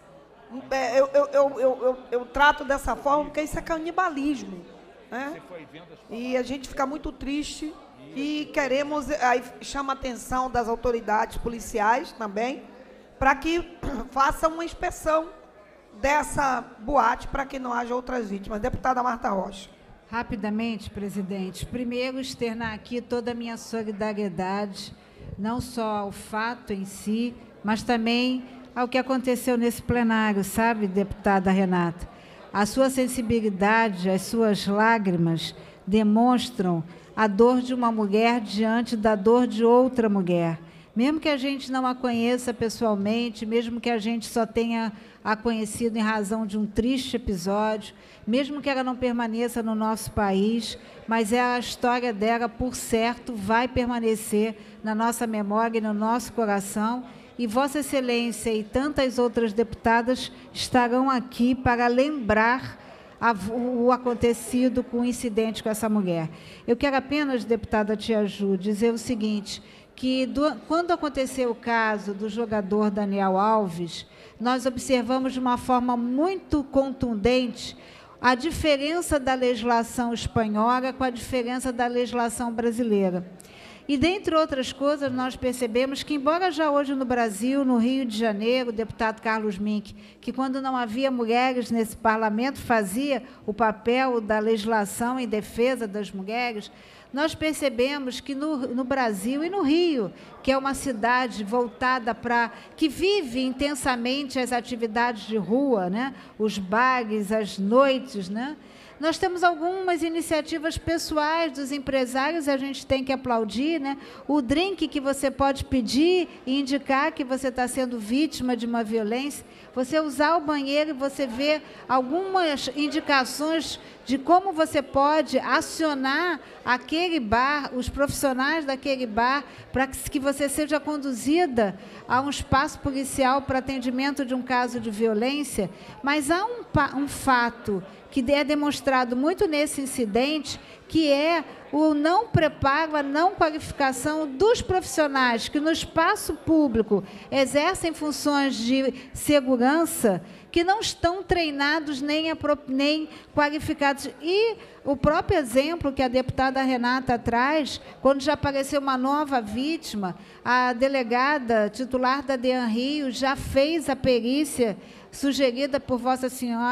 Eu trato dessa forma porque isso é canibalismo, né? E a gente fica muito triste e queremos, aí chama a atenção das autoridades policiais também, para que façam uma inspeção dessa boate para que não haja outras vítimas. Deputada Marta Rocha.
Rapidamente, presidente. Primeiro, externar aqui toda a minha solidariedade, não só ao fato em si, mas também ao que aconteceu nesse plenário, sabe, deputada Renata? A sua sensibilidade, as suas lágrimas demonstram a dor de uma mulher diante da dor de outra mulher. Mesmo que a gente não a conheça pessoalmente, mesmo que a gente só tenha a conhecido em razão de um triste episódio, mesmo que ela não permaneça no nosso país, mas a história dela, por certo, vai permanecer na nossa memória e no nosso coração, e Vossa Excelência e tantas outras deputadas estarão aqui para lembrar o acontecido com o incidente com essa mulher. Eu quero apenas, deputada Tia Ju, dizer o seguinte, que quando aconteceu o caso do jogador Daniel Alves, nós observamos de uma forma muito contundente a diferença da legislação espanhola com a diferença da legislação brasileira. E, dentre outras coisas, nós percebemos que, embora já hoje no Brasil, no Rio de Janeiro, o deputado Carlos Mink, que quando não havia mulheres nesse parlamento, fazia o papel da legislação em defesa das mulheres, nós percebemos que no Brasil e no Rio, que é uma cidade voltada para... que vive intensamente as atividades de rua, né? Os bares, as noites, né? Nós temos algumas iniciativas pessoais dos empresários, a gente tem que aplaudir, né? O drink que você pode pedir e indicar que você está sendo vítima de uma violência, você usar o banheiro e você vê algumas indicações de como você pode acionar aquele bar, os profissionais daquele bar, para que você seja conduzida a um espaço policial para atendimento de um caso de violência. Mas há um fato que é demonstrado muito nesse incidente, que é o não preparo, a não qualificação dos profissionais que no espaço público exercem funções de segurança, que não estão treinados nem qualificados. E o próprio exemplo que a deputada Renata traz, quando já apareceu uma nova vítima, a delegada titular da DEAN Rio já fez a perícia sugerida por Vossa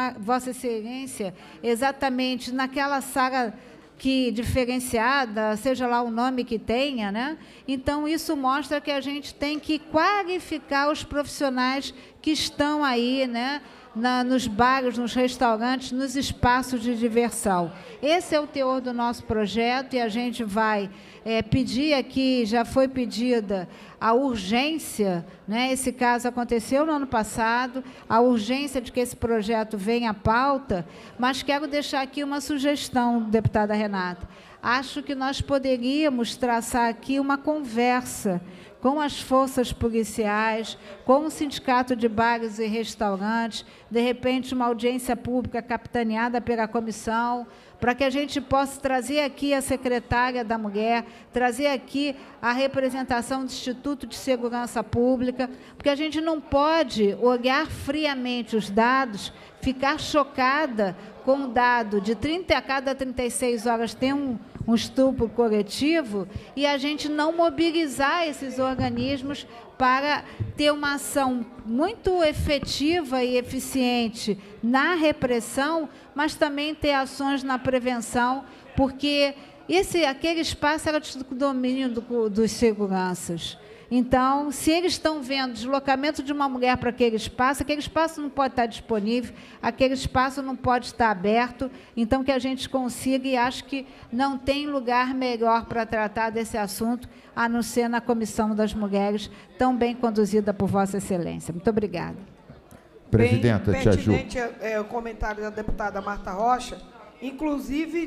Excelência, exatamente naquela sala que diferenciada, seja lá o nome que tenha, né? Então, isso mostra que a gente tem que qualificar os profissionais que estão aí, né? Nos bares, nos restaurantes, nos espaços de diversão. Esse é o teor do nosso projeto e a gente vai pedir aqui, já foi pedida a urgência, né? Esse caso aconteceu no ano passado, a urgência de que esse projeto venha à pauta, mas quero deixar aqui uma sugestão, deputada Renata. Acho que nós poderíamos traçar aqui uma conversa com as forças policiais, com o Sindicato de Bares e Restaurantes, de repente uma audiência pública capitaneada pela comissão, para que a gente possa trazer aqui a secretária da Mulher, trazer aqui a representação do Instituto de Segurança Pública, porque a gente não pode olhar friamente os dados, ficar chocada com o dado de 30 a cada 36 horas tem um estupro coletivo e a gente não mobilizar esses organismos para ter uma ação muito efetiva e eficiente na repressão, mas também ter ações na prevenção, porque aquele espaço era de domínio dos seguranças. Então, se eles estão vendo deslocamento de uma mulher para aquele espaço não pode estar disponível, aquele espaço não pode estar aberto, então que a gente consiga, e acho que não tem lugar melhor para tratar desse assunto, a não ser na Comissão das Mulheres, tão bem conduzida por Vossa Excelência. Muito obrigada.
Presidenta, te ajudo.
Pertinente o comentário da deputada Marta Rocha, inclusive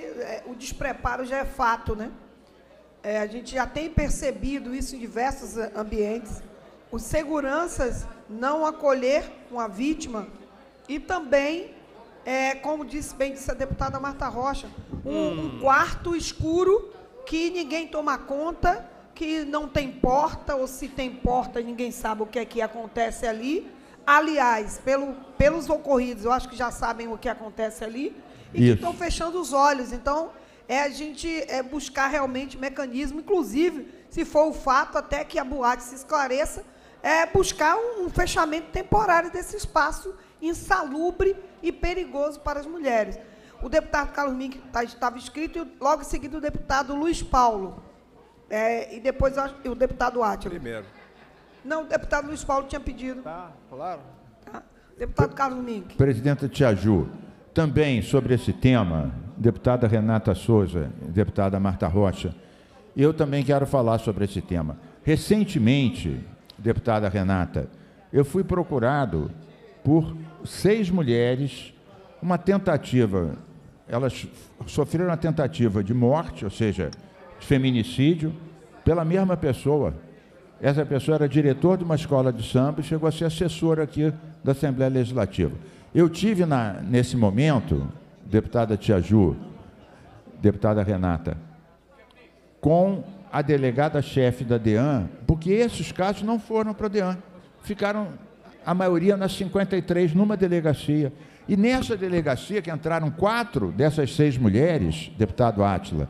o despreparo já é fato, né? A gente já tem percebido isso em diversos ambientes, os seguranças não acolher uma vítima e também, como disse a deputada Marta Rocha, um quarto escuro que ninguém toma conta, que não tem porta, ou se tem porta, ninguém sabe o que é que acontece ali. Aliás, pelos ocorridos, eu acho que já sabem o que acontece ali, e que estão fechando os olhos. Então, a gente buscar realmente mecanismo, inclusive, se for o fato, até que a boate se esclareça, buscar um fechamento temporário desse espaço insalubre e perigoso para as mulheres. O deputado Carlos Mink estava inscrito e logo em seguida o deputado Luiz Paulo. E depois o deputado Átila.
Primeiro.
Não, o deputado Luiz Paulo tinha pedido.
Tá, claro.
Tá. Deputado Carlos Mink.
Presidenta Tiaju, também sobre esse tema, deputada Renata Souza, deputada Marta Rocha, eu também quero falar sobre esse tema. Recentemente, deputada Renata, eu fui procurado por 6 mulheres, uma tentativa, elas sofreram uma tentativa de morte, ou seja, de feminicídio, pela mesma pessoa. Essa pessoa era diretor de uma escola de samba e chegou a ser assessora aqui da Assembleia Legislativa. Eu tive, nesse momento, deputada Tiaju, deputada Renata, com a delegada-chefe da DEAN, porque esses casos não foram para a DEAN, ficaram, a maioria, nas 53, numa delegacia. E nessa delegacia, que entraram 4 dessas 6 mulheres, deputado Átila,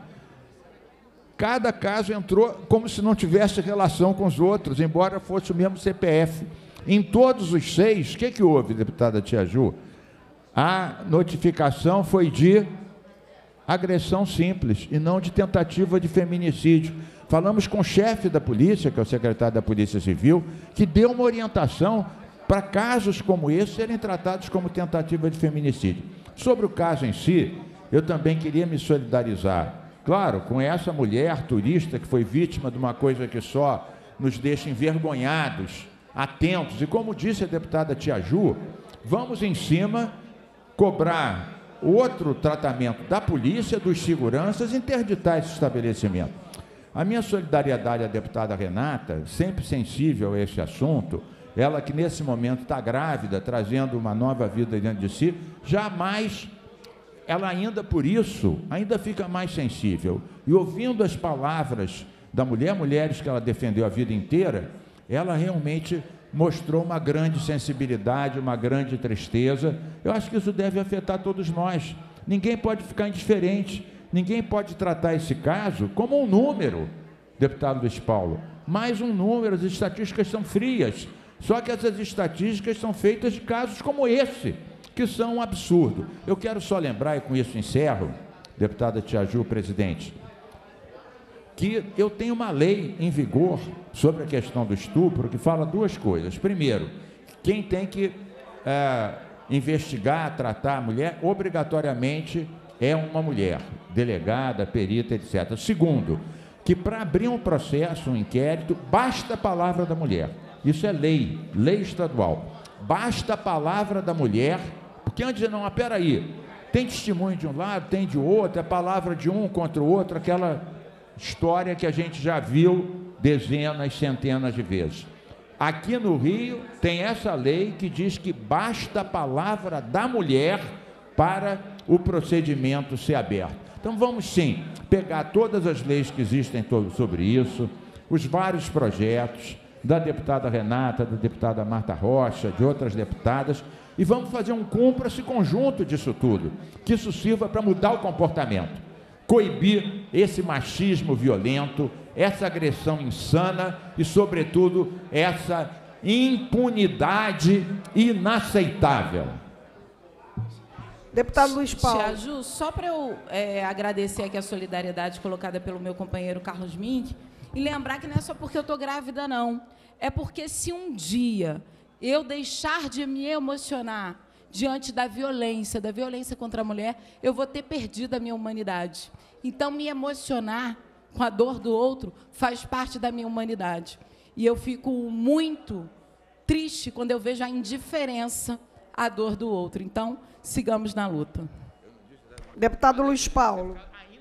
cada caso entrou como se não tivesse relação com os outros, embora fosse o mesmo CPF. Em todos os 6, o que houve, deputada Tiaju? A notificação foi de agressão simples e não de tentativa de feminicídio. Falamos com o chefe da polícia, que é o secretário da Polícia Civil, que deu uma orientação para casos como esse serem tratados como tentativa de feminicídio. Sobre o caso em si, eu também queria me solidarizar, claro, com essa mulher turista que foi vítima de uma coisa que só nos deixa envergonhados, atentos, e como disse a deputada Tia Ju, vamos em cima cobrar outro tratamento da polícia, dos seguranças, interditar esse estabelecimento. A minha solidariedade à deputada Renata, sempre sensível a esse assunto, ela que nesse momento está grávida, trazendo uma nova vida dentro de si, jamais, ela ainda por isso, ainda fica mais sensível. E ouvindo as palavras da mulher, mulheres que ela defendeu a vida inteira, ela realmente mostrou uma grande sensibilidade, uma grande tristeza. Eu acho que isso deve afetar todos nós. Ninguém pode ficar indiferente, ninguém pode tratar esse caso como um número, deputado Luiz Paulo. Mais um número, as estatísticas são frias. Só que essas estatísticas são feitas de casos como esse, que são um absurdo. Eu quero só lembrar, e com isso encerro, deputada Tia Ju, presidente, que eu tenho uma lei em vigor sobre a questão do estupro que fala duas coisas. Primeiro, quem tem que investigar, tratar a mulher, obrigatoriamente é uma mulher, delegada, perita, etc. Segundo, que para abrir um processo, um inquérito, basta a palavra da mulher. Isso é lei, lei estadual. Basta a palavra da mulher, porque antes não, peraí, tem testemunho de um lado, tem de outro, é palavra de um contra o outro, aquela história que a gente já viu dezenas, centenas de vezes. Aqui no Rio tem essa lei que diz que basta a palavra da mulher para o procedimento ser aberto. Então vamos sim pegar todas as leis que existem sobre isso, os vários projetos da deputada Renata, da deputada Marta Rocha, de outras deputadas, e vamos fazer um cúmplice conjunto disso tudo, que isso sirva para mudar o comportamento, coibir esse machismo violento, essa agressão insana e, sobretudo, essa impunidade inaceitável.
Deputado Luiz Paulo.
Tia Ju, só para eu agradecer aqui a solidariedade colocada pelo meu companheiro Carlos Mink, e lembrar que não é só porque eu estou grávida, não. É porque se um dia eu deixar de me emocionar diante da violência contra a mulher, eu vou ter perdido a minha humanidade. Então, me emocionar com a dor do outro faz parte da minha humanidade. E eu fico muito triste quando eu vejo a indiferença à dor do outro. Então, sigamos na luta.
Deputado Luiz Paulo.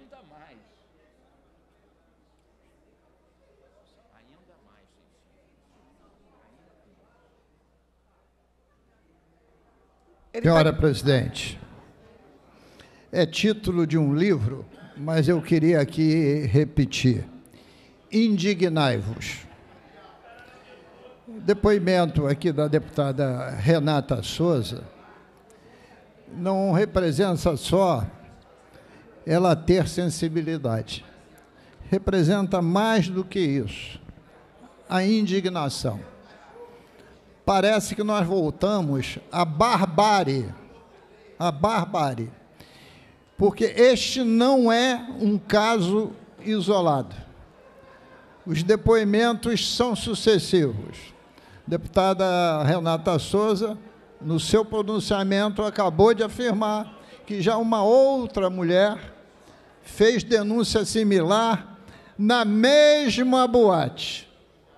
Senhora presidente, é título de um livro, mas eu queria aqui repetir. Indignai-vos. Depoimento aqui da deputada Renata Souza não representa só ela ter sensibilidade, representa mais do que isso, a indignação. Parece que nós voltamos à barbárie, porque este não é um caso isolado. Os depoimentos são sucessivos. Deputada Renata Souza, no seu pronunciamento, acabou de afirmar que já uma outra mulher fez denúncia similar na mesma boate.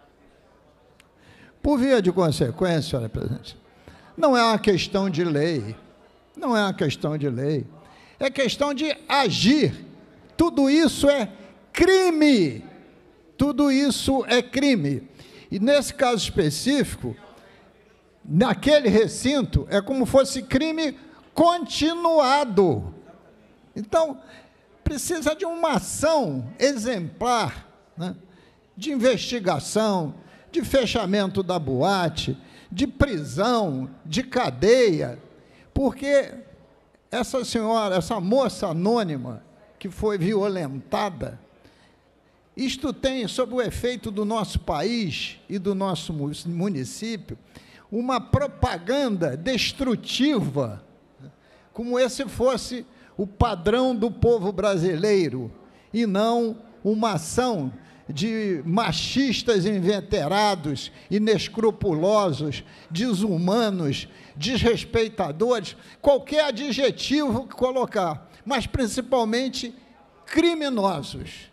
Por via de consequência, senhora presidente, não é uma questão de lei, não é uma questão de lei, é questão de agir. Tudo isso é crime, tudo isso é crime. E nesse caso específico, naquele recinto, é como fosse crime continuado. Então, precisa de uma ação exemplar, né, de investigação, de fechamento da boate, de prisão, de cadeia, porque essa senhora, essa moça anônima que foi violentada, isto tem, sob o efeito do nosso país e do nosso município, uma propaganda destrutiva, como esse fosse o padrão do povo brasileiro e não uma ação de machistas inveterados, inescrupulosos, desumanos, desrespeitadores, qualquer adjetivo que colocar, mas principalmente criminosos.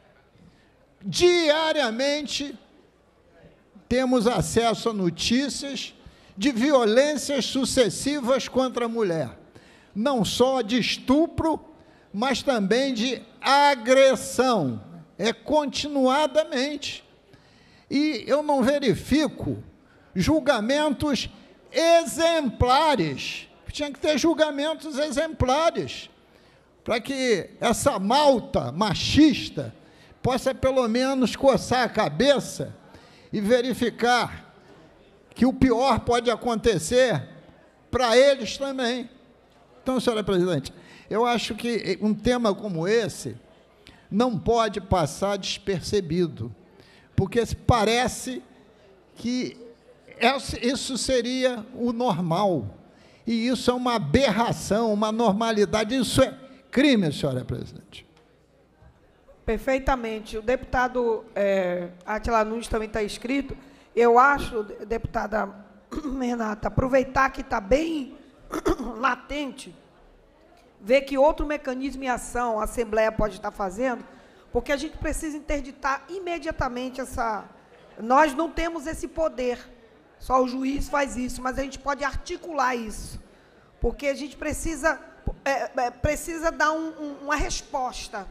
Diariamente temos acesso a notícias de violências sucessivas contra a mulher, não só de estupro, mas também de agressão, continuadamente. E eu não verifico julgamentos exemplares. Tinha que ter julgamentos exemplares, para que essa malta machista possa, pelo menos, coçar a cabeça e verificar que o pior pode acontecer para eles também. Então, senhora presidente, eu acho que um tema como esse não pode passar despercebido, porque parece que isso seria o normal, e isso é uma aberração, uma normalidade, isso é crime, senhora presidente.
Perfeitamente. O deputado Átila Nunes também está inscrito. Eu acho, deputada Renata, aproveitar que está bem latente, ver que outro mecanismo em ação a Assembleia pode estar fazendo, porque a gente precisa interditar imediatamente essa... Nós não temos esse poder, só o juiz faz isso, mas a gente pode articular isso, porque a gente precisa dar uma resposta,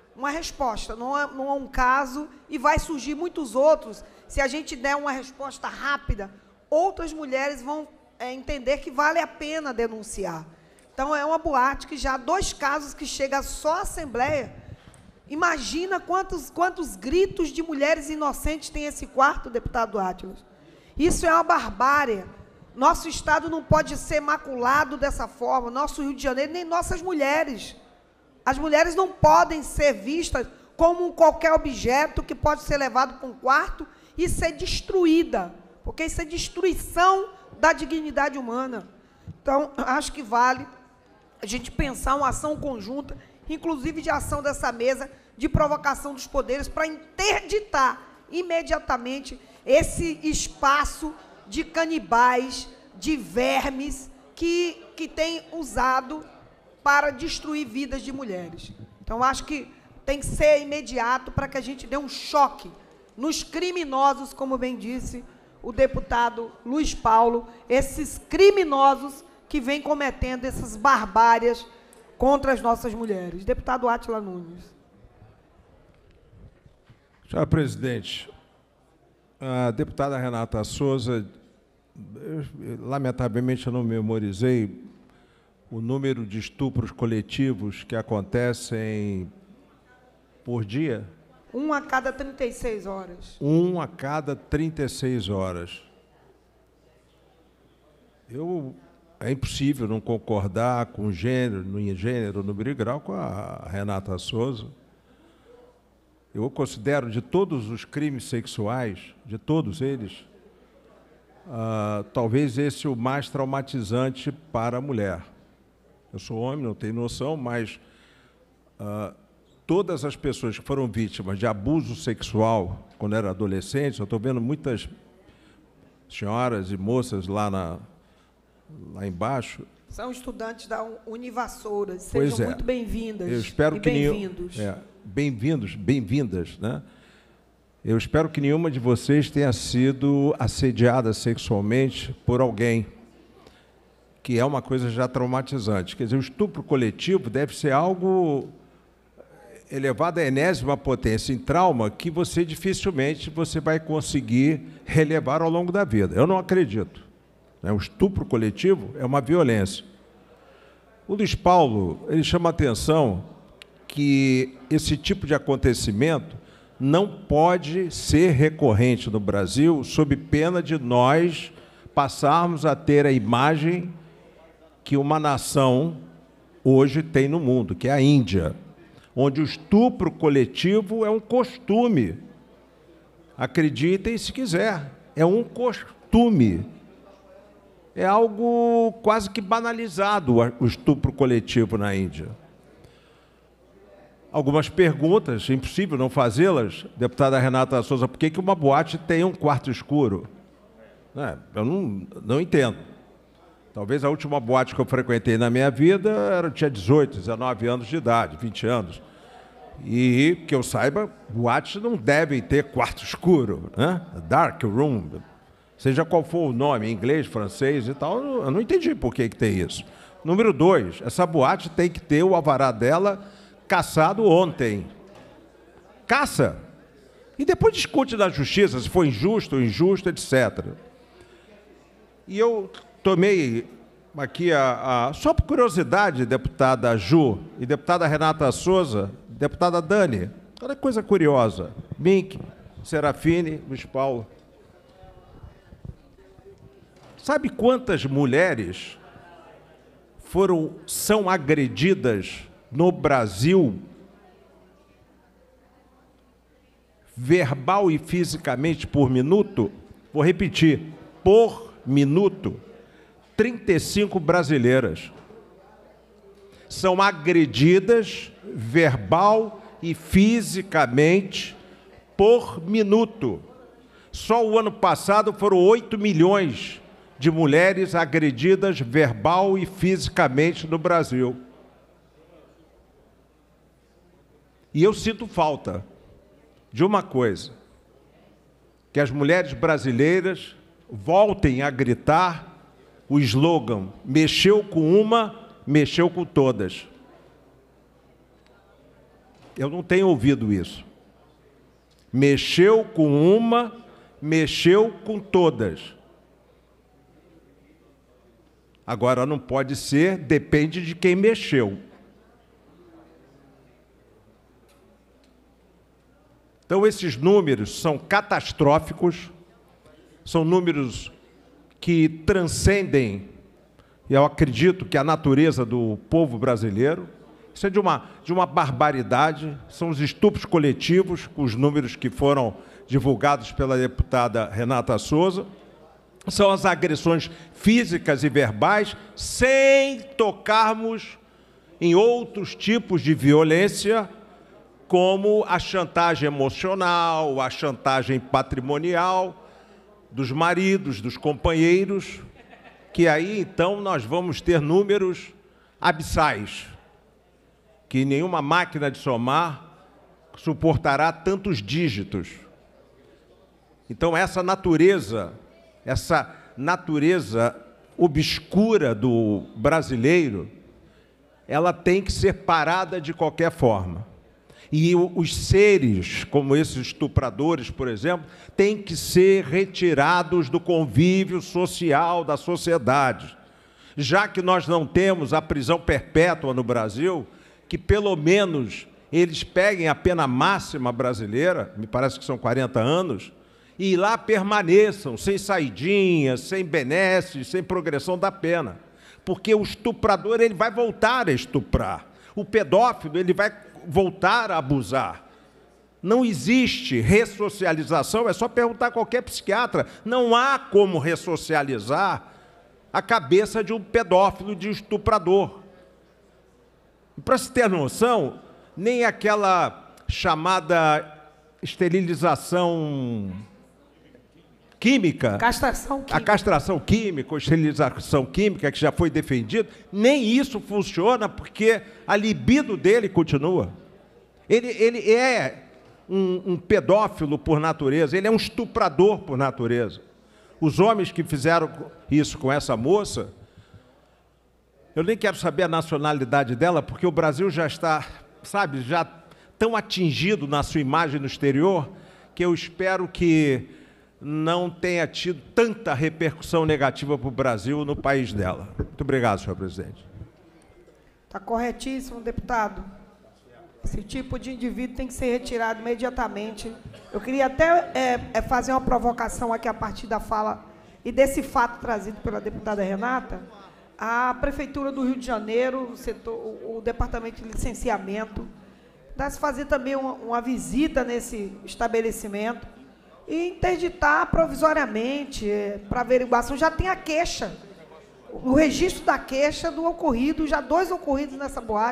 não é um caso, e vai surgir muitos outros. Se a gente der uma resposta rápida, outras mulheres vão entender que vale a pena denunciar. Então, é uma boate que já há 2 casos que chega só à Assembleia. Imagina quantos gritos de mulheres inocentes tem esse quarto, deputado Átila. Isso é uma barbárie. Nosso Estado não pode ser maculado dessa forma, nosso Rio de Janeiro, nem nossas mulheres. As mulheres não podem ser vistas como qualquer objeto que pode ser levado para um quarto e ser destruída, porque isso é destruição da dignidade humana. Então, acho que vale a gente pensar uma ação conjunta, inclusive de ação dessa mesa, de provocação dos poderes, para interditar imediatamente esse espaço de canibais, de vermes, que tem usado para destruir vidas de mulheres. Então, acho que tem que ser imediato para que a gente dê um choque nos criminosos, como bem disse o deputado Luiz Paulo, esses criminosos que vêm cometendo essas barbárias contra as nossas mulheres. Deputado Átila Nunes.
Senhora presidente, a deputada Renata Souza, lamentavelmente eu não memorizei o número de estupros coletivos que acontecem por dia.
1 a cada 36 horas.
1 a cada 36 horas. É impossível não concordar com gênero, número e grau com a Renata Souza. Eu considero, de todos os crimes sexuais, de todos eles, talvez esse o mais traumatizante para a mulher. Eu sou homem, não tenho noção, mas todas as pessoas que foram vítimas de abuso sexual quando eram adolescentes, eu estou vendo muitas senhoras e moças lá embaixo.
São estudantes da Univassouras, sejam muito bem-vindas.
Eu espero que
bem-vindos.
Bem-vindas, né? Eu espero que nenhuma de vocês tenha sido assediada sexualmente por alguém, que é uma coisa já traumatizante. Quer dizer, o estupro coletivo deve ser algo elevado à enésima potência em trauma que você dificilmente vai conseguir relevar ao longo da vida. Eu não acredito. O estupro coletivo é uma violência. O Luiz Paulo, ele chama a atenção que esse tipo de acontecimento não pode ser recorrente no Brasil, sob pena de nós passarmos a ter a imagem que uma nação hoje tem no mundo, que é a Índia, onde o estupro coletivo é um costume. Acreditem se quiser, é um costume. É algo quase que banalizado o estupro coletivo na Índia. algumas perguntas, impossível não fazê-las, deputada Renata Souza, por que uma boate tem um quarto escuro? Eu não entendo. Talvez a última boate que eu frequentei na minha vida eu tinha 18, 19 anos de idade, 20 anos. E, que eu saiba, boates não devem ter quarto escuro, né? Dark room, seja qual for o nome, em inglês, francês e tal, eu não entendi por que tem isso. Número 2, essa boate tem que ter o alvará dela cassado ontem. Caça. E depois discute na justiça se foi injusto ou injusto, etc. E eu tomei aqui, só por curiosidade, deputada Ju e deputada Renata Souza, deputada Dani, olha que coisa curiosa, Mink, Serafine, Luiz Paulo. Sabe quantas mulheres são agredidas no Brasil, verbal e fisicamente, por minuto? Vou repetir, por minuto, 35 brasileiras são agredidas verbal e fisicamente por minuto. Só o ano passado foram 8 milhões de mulheres agredidas verbal e fisicamente no Brasil. E eu sinto falta de uma coisa, que as mulheres brasileiras voltem a gritar o slogan: mexeu com uma, mexeu com todas. Eu não tenho ouvido isso. Mexeu com uma, mexeu com todas. Agora, não pode ser, depende de quem mexeu. Então, esses números são catastróficos, são números que transcendem, eu acredito, que a natureza do povo brasileiro. Isso é de uma barbaridade, são os estupros coletivos, os números que foram divulgados pela deputada Renata Souza, são as agressões físicas e verbais, sem tocarmos em outros tipos de violência, como a chantagem emocional, a chantagem patrimonial dos maridos, dos companheiros, que aí, então, nós vamos ter números abissais, que nenhuma máquina de somar suportará tantos dígitos. Então, essa natureza obscura do brasileiro, ela tem que ser parada de qualquer forma. E os seres, como esses estupradores, por exemplo, têm que ser retirados do convívio social da sociedade. Já que nós não temos a prisão perpétua no Brasil, que pelo menos eles peguem a pena máxima brasileira, me parece que são 40 anos, e lá permaneçam, sem saidinhas, sem benesses, sem progressão da pena. Porque o estuprador, ele vai voltar a estuprar. O pedófilo, ele vai voltar a abusar. Não existe ressocialização, é só perguntar a qualquer psiquiatra. Não há como ressocializar a cabeça de um pedófilo, de um estuprador. Para se ter noção, nem aquela chamada esterilização química, a castração química, ou esterilização química, que já foi defendido, nem isso funciona, porque a libido dele continua. Ele é um pedófilo por natureza, ele é um estuprador por natureza. Os homens que fizeram isso com essa moça, eu nem quero saber a nacionalidade dela, porque o Brasil já está, sabe, já tão atingido na sua imagem no exterior, que eu espero que não tenha tido tanta repercussão negativa para o Brasil no país dela. Muito obrigado, senhor presidente.
Está corretíssimo, deputado. Esse tipo de indivíduo tem que ser retirado imediatamente. Eu queria até fazer uma provocação aqui a partir da fala e desse fato trazido pela deputada Renata. A Prefeitura do Rio de Janeiro, o Departamento de Licenciamento, dá-se fazer também uma visita nesse estabelecimento e interditar provisoriamente para averiguação. Já tem a queixa, o registro da queixa do ocorrido, já 2 ocorridos nessa boate.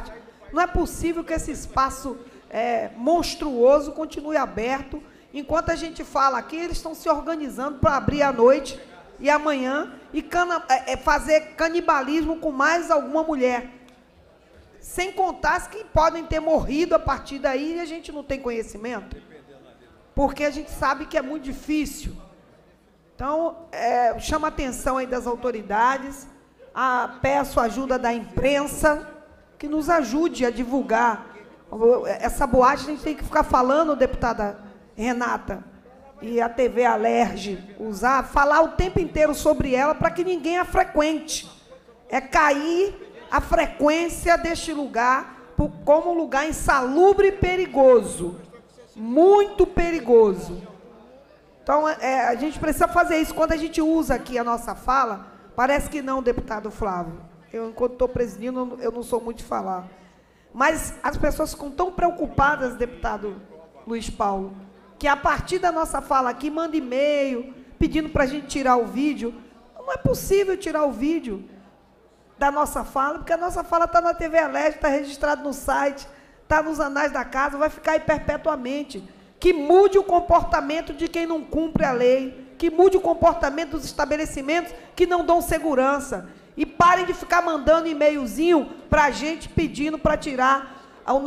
Não é possível que esse espaço monstruoso continue aberto. Enquanto a gente fala aqui, eles estão se organizando para abrir à noite e amanhã e fazer canibalismo com mais alguma mulher. Sem contar as que podem ter morrido a partir daí e a gente não tem conhecimento. Porque a gente sabe que é muito difícil. Então, chama a atenção aí das autoridades, peço a ajuda da imprensa, que nos ajude a divulgar. Essa boate a gente tem que ficar falando, deputada Renata, e a TV Alerj, falar o tempo inteiro sobre ela para que ninguém a frequente. É cair a frequência deste lugar como um lugar insalubre e perigoso. Muito perigoso. Então, a gente precisa fazer isso. Quando a gente usa aqui a nossa fala, parece que não, deputado Flávio. Eu, enquanto estou presidindo, eu não sou muito de falar. Mas as pessoas ficam tão preocupadas, deputado Luiz Paulo, que a partir da nossa fala aqui, manda e-mail, pedindo para a gente tirar o vídeo. Não é possível tirar o vídeo da nossa fala, porque a nossa fala está na TV Alerj, está registrado no site, está nos anais da casa, vai ficar aí perpetuamente. Que mude o comportamento de quem não cumpre a lei, que mude o comportamento dos estabelecimentos que não dão segurança. E parem de ficar mandando e-mailzinho para a gente pedindo para tirar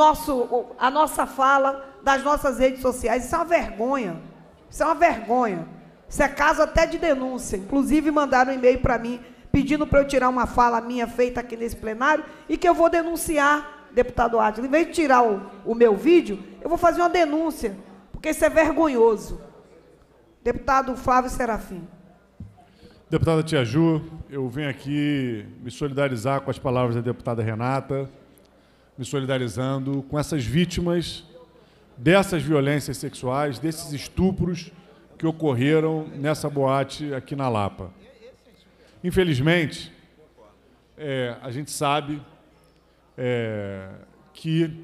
a nossa fala das nossas redes sociais. Isso é uma vergonha. Isso é uma vergonha. Isso é caso até de denúncia. Inclusive, mandaram um e-mail para mim pedindo para eu tirar uma fala minha feita aqui nesse plenário e que eu vou denunciar, deputado Átila. Em vez de tirar o meu vídeo, eu vou fazer uma denúncia, porque isso é vergonhoso. Deputado Flávio Serafim.
Deputada Tia Ju, eu venho aqui me solidarizar com as palavras da deputada Renata, me solidarizando com essas vítimas dessas violências sexuais, desses estupros que ocorreram nessa boate aqui na Lapa. Infelizmente, a gente sabe que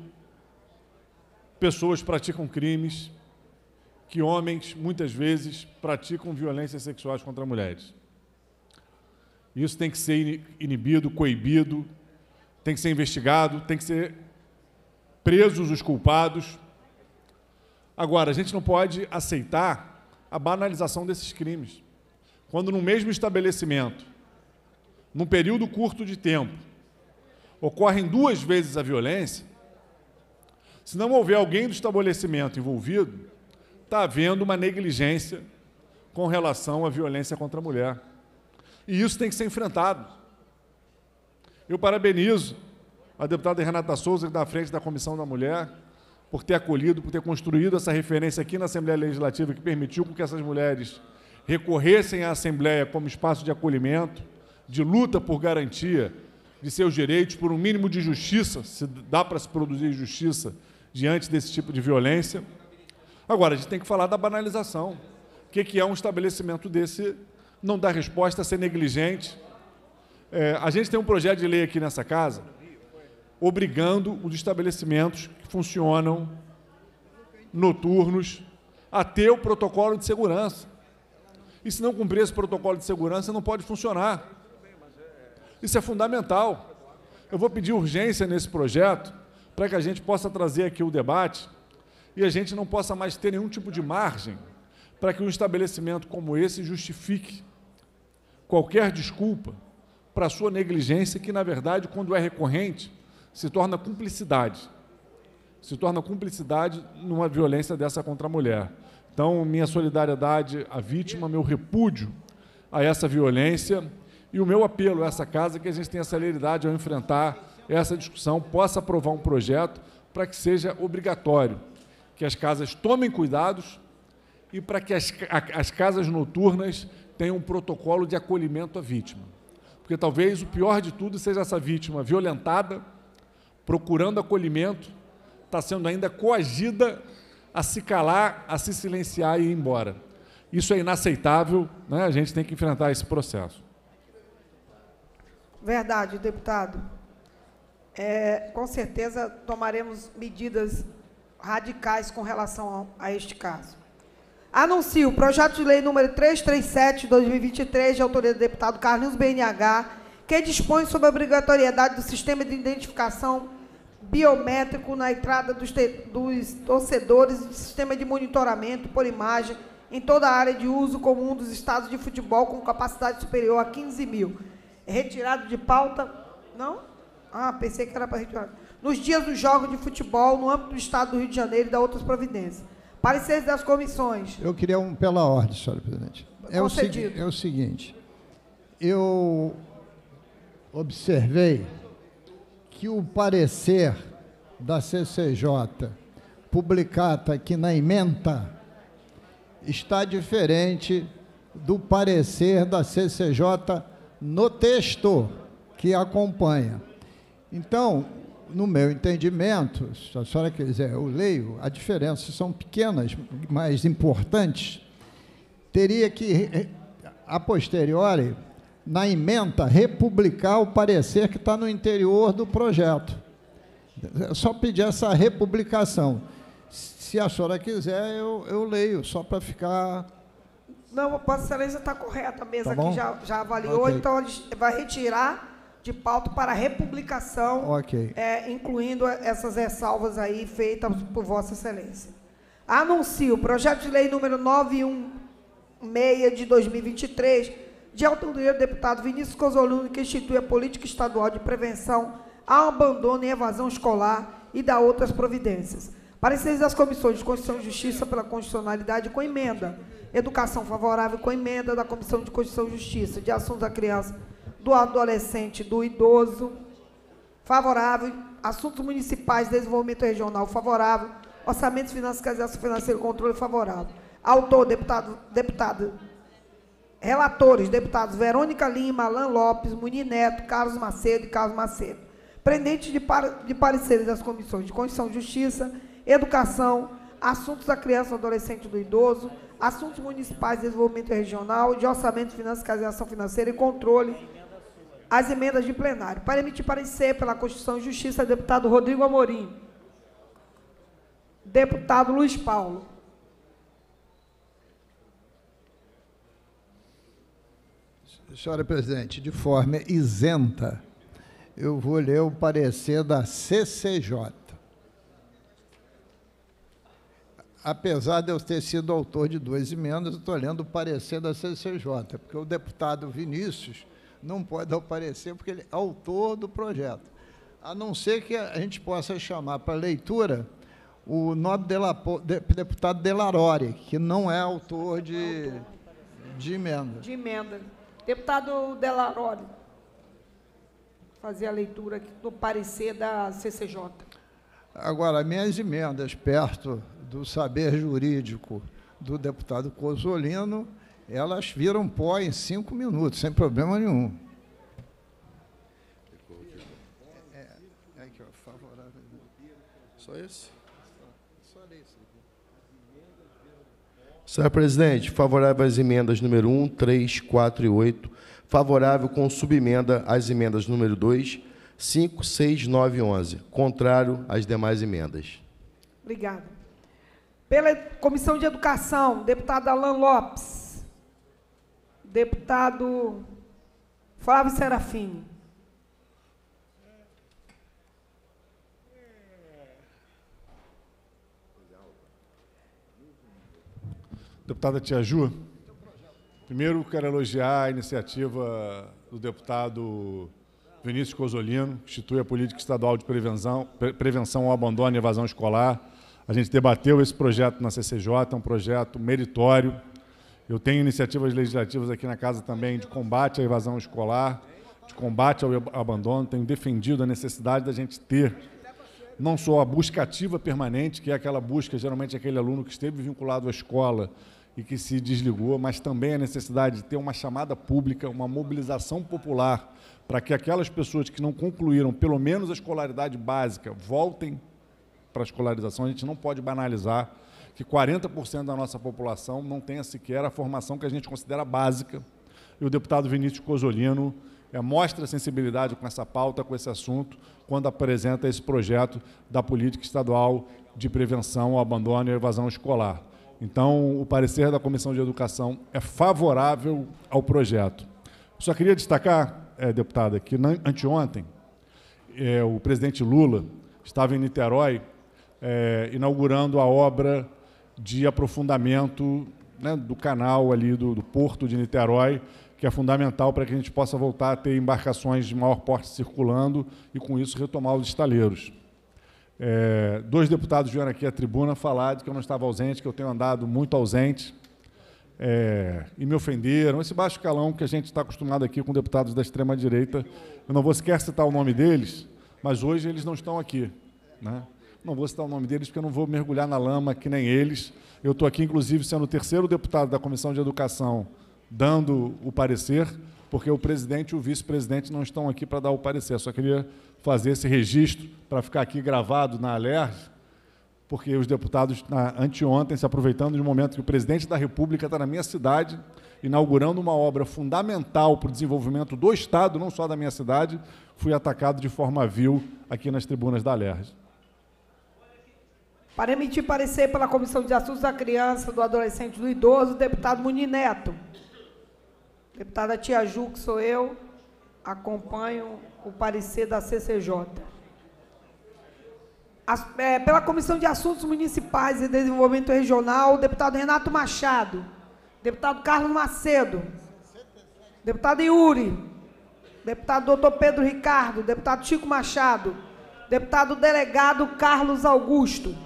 pessoas praticam crimes, que homens, muitas vezes, praticam violências sexuais contra mulheres. Isso tem que ser inibido, coibido, tem que ser investigado, tem que ser presos os culpados. Agora, a gente não pode aceitar a banalização desses crimes. Quando no mesmo estabelecimento, num período curto de tempo, ocorrem 2 vezes a violência, se não houver alguém do estabelecimento envolvido, está havendo uma negligência com relação à violência contra a mulher. E isso tem que ser enfrentado. Eu parabenizo a deputada Renata Souza, que está à frente da Comissão da Mulher, por ter acolhido, por ter construído essa referência aqui na Assembleia Legislativa, que permitiu que essas mulheres recorressem à Assembleia como espaço de acolhimento, de luta por garantia de seus direitos, por um mínimo de justiça, se dá para se produzir justiça diante desse tipo de violência. Agora, a gente tem que falar da banalização. O que é um estabelecimento desse não dar resposta, ser negligente? A gente tem um projeto de lei aqui nessa casa obrigando os estabelecimentos que funcionam noturnos a ter o protocolo de segurança. E se não cumprir esse protocolo de segurança, não pode funcionar. Isso é fundamental. Eu vou pedir urgência nesse projeto para que a gente possa trazer aqui o debate e a gente não possa mais ter nenhum tipo de margem para que um estabelecimento como esse justifique qualquer desculpa para a sua negligência, que, na verdade, quando é recorrente, se torna cumplicidade. Se torna cumplicidade numa violência dessa contra a mulher. Então, minha solidariedade à vítima, meu repúdio a essa violência e o meu apelo a essa casa que a gente tenha celeridade ao enfrentar essa discussão, possa aprovar um projeto para que seja obrigatório, que as casas tomem cuidados e para que as casas noturnas tenham um protocolo de acolhimento à vítima. Porque talvez o pior de tudo seja essa vítima violentada, procurando acolhimento, está sendo ainda coagida a se calar, a se silenciar e ir embora. Isso é inaceitável, né? A gente tem que enfrentar esse processo.
Verdade, deputado. Com certeza tomaremos medidas radicais com relação a este caso. Anuncio o projeto de lei número 337 de 2023, de autoria do deputado Carlinhos BNH, que dispõe sobre a obrigatoriedade do sistema de identificação biométrico na entrada dos torcedores e sistema de monitoramento por imagem em toda a área de uso comum dos estádios de futebol com capacidade superior a 15 mil. É retirado de pauta? Não? Ah, pensei que era para retirar. Nos dias dos jogos de futebol, no âmbito do Estado do Rio de Janeiro e da outras providências. Pareceres das comissões.
Eu queria pela ordem, senhora presidente. É o seguinte, eu observei que o parecer da CCJ, publicado aqui na ementa, está diferente do parecer da CCJ no texto que acompanha. Então, no meu entendimento, se a senhora quiser, eu leio, as diferenças são pequenas, mas importantes. Teria que, a posteriori, na ementa, republicar o parecer que está no interior do projeto. É só pedir essa republicação. Se a senhora quiser, eu leio, só para ficar...
Não, Vossa Excelência está correta, a mesa
tá
aqui já avaliou, okay. Então vai retirar de pauta para republicação,
okay.
Incluindo essas ressalvas aí feitas por Vossa Excelência. Anuncio o projeto de lei número 916 de 2023, de autoria do deputado Vinícius Cozolino, que institui a política estadual de prevenção ao abandono e evasão escolar e da outras providências. Pareceres das comissões de Constituição e Justiça pela constitucionalidade com emenda. Educação favorável com emenda da Comissão de Constituição e Justiça, de Assuntos da Criança, do Adolescente e do Idoso, favorável. Assuntos Municipais, Desenvolvimento Regional, favorável. Orçamentos Financeiros, Financeiro e Controle, favorável. Autor, deputado. Relatores, deputados Verônica Lima, Alain Lopes, Muniz Neto, Carlos Macedo e Carlos Macedo. Pendente de pareceres das comissões de Constituição e Justiça, Educação, Assuntos da Criança, do Adolescente e do Idoso, Assuntos Municipais, Desenvolvimento Regional, de Orçamento, Fiscalização Financeira e Controle, as emendas de plenário. Para emitir parecer pela Constituição e Justiça, deputado Rodrigo Amorim. Deputado Luiz Paulo.
Senhora presidente, de forma isenta, eu vou ler o parecer da CCJ. Apesar de eu ter sido autor de 2 emendas, eu estou lendo o parecer da CCJ, porque o deputado Vinícius não pode dar o parecer, porque ele é autor do projeto. A não ser que a gente possa chamar para leitura o nobre deputado Delarori, que não é autor de emenda.
De emenda. Deputado Delarori, fazer a leitura aqui do parecer da CCJ.
Agora, minhas emendas, perto do saber jurídico do deputado Cozolino, elas viram pó em 5 minutos, sem problema nenhum. Aqui, ó, favorável.
Só esse? Só esse. Senhor presidente, favorável às emendas número 1, 3, 4 e 8. Favorável com subemenda às emendas número 2, 5, 6, 9 e 11. Contrário às demais emendas.
Obrigada. Pela Comissão de Educação, deputado Alain Lopes. Deputado Flávio Serafim.
Deputada Tia Ju, primeiro quero elogiar a iniciativa do deputado Vinícius Cozolino, que institui a política estadual de prevenção ao abandono e evasão escolar. A gente debateu esse projeto na CCJ, é um projeto meritório. Eu tenho iniciativas legislativas aqui na casa também de combate à evasão escolar, de combate ao abandono. Tenho defendido a necessidade da gente ter não só a busca ativa permanente, que é aquela busca, geralmente aquele aluno que esteve vinculado à escola e que se desligou, mas também a necessidade de ter uma chamada pública, uma mobilização popular, para que aquelas pessoas que não concluíram pelo menos a escolaridade básica voltem para a escolarização. A gente não pode banalizar que 40% da nossa população não tenha sequer a formação que a gente considera básica. E o deputado Vinícius Cozolino mostra sensibilidade com essa pauta, com esse assunto, quando apresenta esse projeto da política estadual de prevenção ao abandono e evasão escolar. Então, o parecer da Comissão de Educação é favorável ao projeto. Só queria destacar, deputada, que anteontem o presidente Lula estava em Niterói, inaugurando a obra de aprofundamento, né, do canal ali do porto de Niterói, que é fundamental para que a gente possa voltar a ter embarcações de maior porte circulando e, com isso, retomar os estaleiros. 2 deputados vieram aqui à tribuna falar de que eu não estava ausente, que eu tenho andado muito ausente, e me ofenderam. Esse baixo calão que a gente está acostumado aqui com deputados da extrema-direita. Eu não vou sequer citar o nome deles, mas hoje eles não estão aqui, né? Não vou citar o nome deles porque eu não vou mergulhar na lama que nem eles. Eu estou aqui, inclusive, sendo o 3º deputado da Comissão de Educação dando o parecer, porque o presidente e o vice-presidente não estão aqui para dar o parecer. Só queria fazer esse registro para ficar aqui gravado na ALERJ, porque os deputados, anteontem, se aproveitando de um momento que o presidente da República está na minha cidade, inaugurando uma obra fundamental para o desenvolvimento do Estado, não só da minha cidade, fui atacado de forma vil aqui nas tribunas da ALERJ.
Para emitir parecer pela Comissão de Assuntos da Criança, do Adolescente e do Idoso, o deputado Muniz Neto. Deputada Tia Ju, que sou eu, acompanho o parecer da CCJ. Pela Comissão de Assuntos Municipais e Desenvolvimento Regional, o deputado Renato Machado, deputado Carlos Macedo, deputado Yuri, deputado doutor Pedro Ricardo, deputado Chico Machado, deputado delegado Carlos Augusto.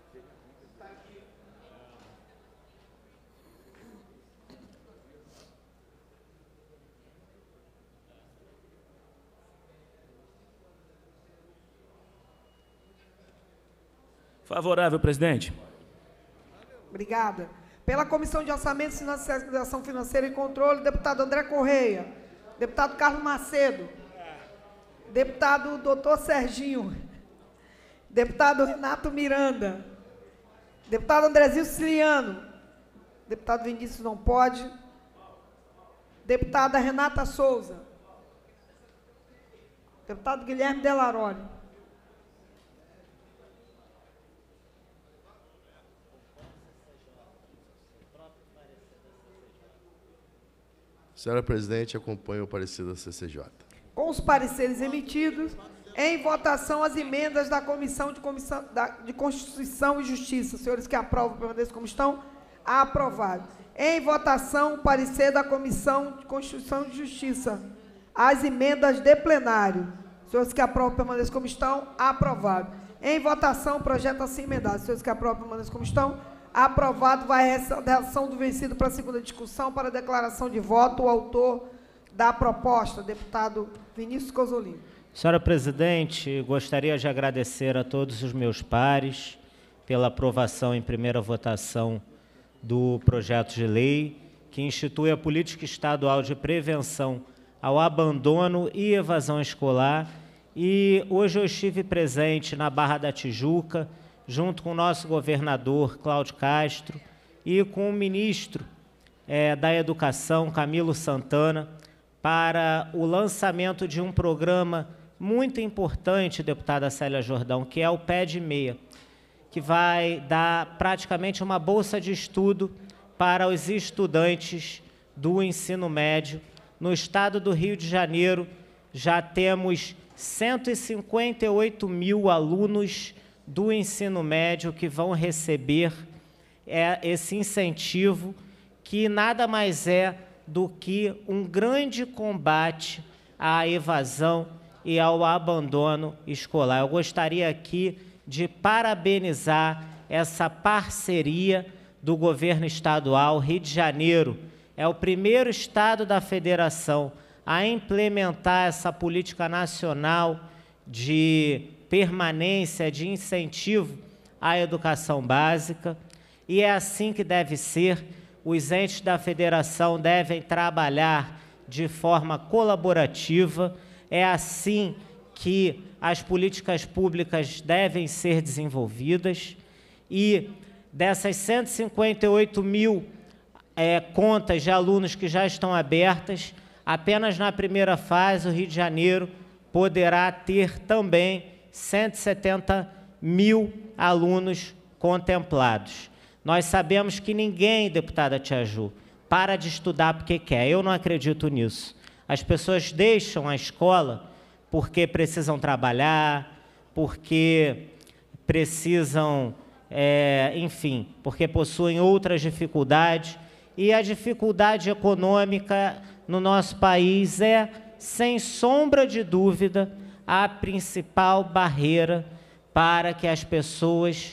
Favorável, presidente.
Obrigada. Pela Comissão de Orçamento, Fiscalização Financeira e Controle, deputado André Correia, deputado Carlos Macedo, deputado doutor Serginho, deputado Renato Miranda, deputado Andrezinho Siciliano, deputado Vinícius não pode, deputada Renata Souza, deputado Guilherme Delaroli.
Senhora presidente, acompanho o parecer da CCJ.
Com os pareceres emitidos, em votação as emendas da Comissão de Constituição e Justiça. Senhores que aprovam, permaneçam como estão. Aprovado. Em votação, o parecer da Comissão de Constituição e Justiça. As emendas de plenário. Senhores que aprovam, permaneçam como estão. Aprovado. Em votação, o projeto assim emendado. Senhores que aprovam, permaneçam como estão. Aprovado. Vai a reação do vencido para a segunda discussão. Para a declaração de voto, o autor da proposta, deputado Vinícius Cozzolino.
Senhora presidente, gostaria de agradecer a todos os meus pares pela aprovação em primeira votação do projeto de lei que institui a política estadual de prevenção ao abandono e evasão escolar. E hoje eu estive presente na Barra da Tijuca, junto com o nosso governador, Cláudio Castro, e com o ministro da Educação, Camilo Santana, para o lançamento de um programa muito importante, deputada Célia Jordão, que é o PED Meia, que vai dar praticamente uma bolsa de estudo para os estudantes do ensino médio. No estado do Rio de Janeiro, já temos 158 mil alunos do ensino médio que vão receber esse incentivo, que nada mais é do que um grande combate à evasão e ao abandono escolar. Eu gostaria aqui de parabenizar essa parceria do governo estadual. Rio de Janeiro é o primeiro estado da federação a implementar essa política nacional de permanência, de incentivo à educação básica, e é assim que deve ser. Os entes da federação devem trabalhar de forma colaborativa, é assim que as políticas públicas devem ser desenvolvidas, e dessas 158 mil contas de alunos que já estão abertas, apenas na primeira fase o Rio de Janeiro poderá ter também 170 mil alunos contemplados. Nós sabemos que ninguém, deputada Tia Ju, para de estudar porque quer. Eu não acredito nisso. As pessoas deixam a escola porque precisam trabalhar, porque precisam, enfim, porque possuem outras dificuldades. E a dificuldade econômica no nosso país é, sem sombra de dúvida, a principal barreira para que as pessoas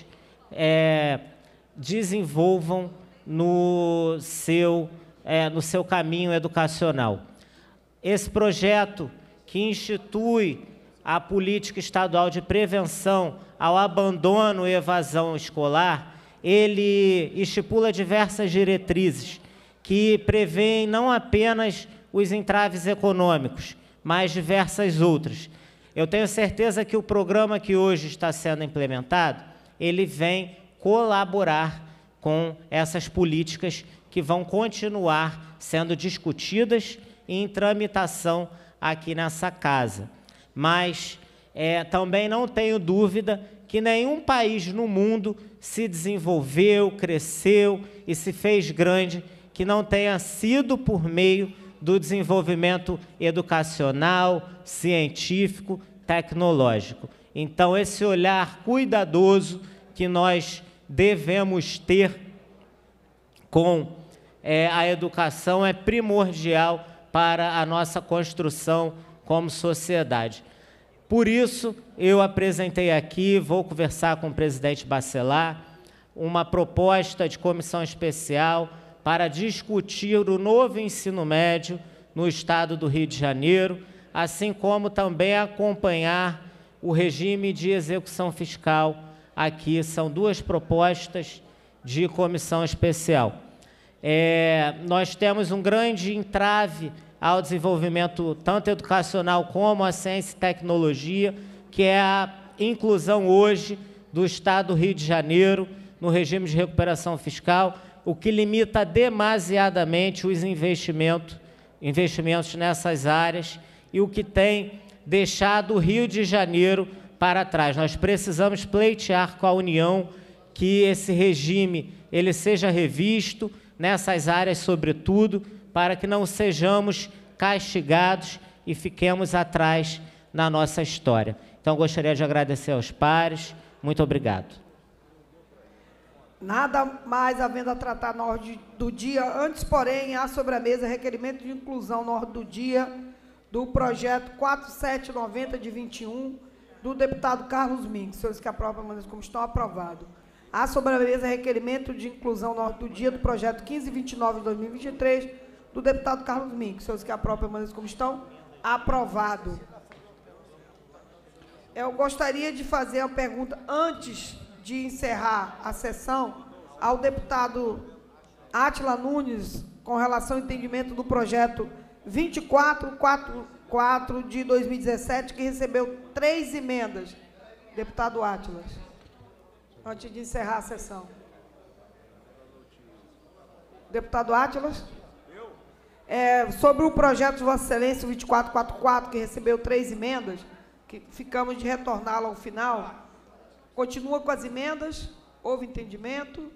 desenvolvam no seu caminho educacional. Esse projeto, que institui a política estadual de prevenção ao abandono e evasão escolar, ele estipula diversas diretrizes que prevêem não apenas os entraves econômicos, mas diversas outras. Eu tenho certeza que o programa que hoje está sendo implementado, ele vem colaborar com essas políticas que vão continuar sendo discutidas e em tramitação aqui nessa casa. Mas também não tenho dúvida que nenhum país no mundo se desenvolveu, cresceu e se fez grande que não tenha sido por meio do desenvolvimento educacional, científico, tecnológico. Então, esse olhar cuidadoso que nós devemos ter com a educação é primordial para a nossa construção como sociedade. Por isso, eu apresentei aqui, vou conversar com o presidente Bacelar, uma proposta de comissão especial para discutir o novo ensino médio no estado do Rio de Janeiro, assim como também acompanhar o regime de execução fiscal. Aqui são duas propostas de comissão especial. Nós temos um grande entrave ao desenvolvimento tanto educacional como a ciência e tecnologia, que é a inclusão hoje do estado do Rio de Janeiro no regime de recuperação fiscal, o que limita demasiadamente os investimentos nessas áreas e o que tem deixado o Rio de Janeiro para trás. Nós precisamos pleitear com a União que esse regime ele seja revisto nessas áreas, sobretudo, para que não sejamos castigados e fiquemos atrás na nossa história. Então, gostaria de agradecer aos pares. Muito obrigado.
Nada mais havendo a tratar na ordem do dia. Antes, porém, há sobre a mesa requerimento de inclusão na ordem do dia do projeto 4790 de 21, do deputado Carlos Minks. Senhores que aprovam, mas como estão, aprovado. Há sobre a mesa requerimento de inclusão na ordem do dia do projeto 1529 de 2023, do deputado Carlos Minks. Senhores que aprovam, mas como estão, aprovado. Eu gostaria de fazer uma pergunta, antes de encerrar a sessão, ao deputado Átila Nunes, com relação ao entendimento do projeto 2444 de 2017, que recebeu 3 emendas. Deputado Átila, antes de encerrar a sessão. Deputado Átila? Sobre o projeto de Vossa Excelência 2444, que recebeu 3 emendas, que ficamos de retorná-lo ao final. Continua com as emendas? Houve entendimento?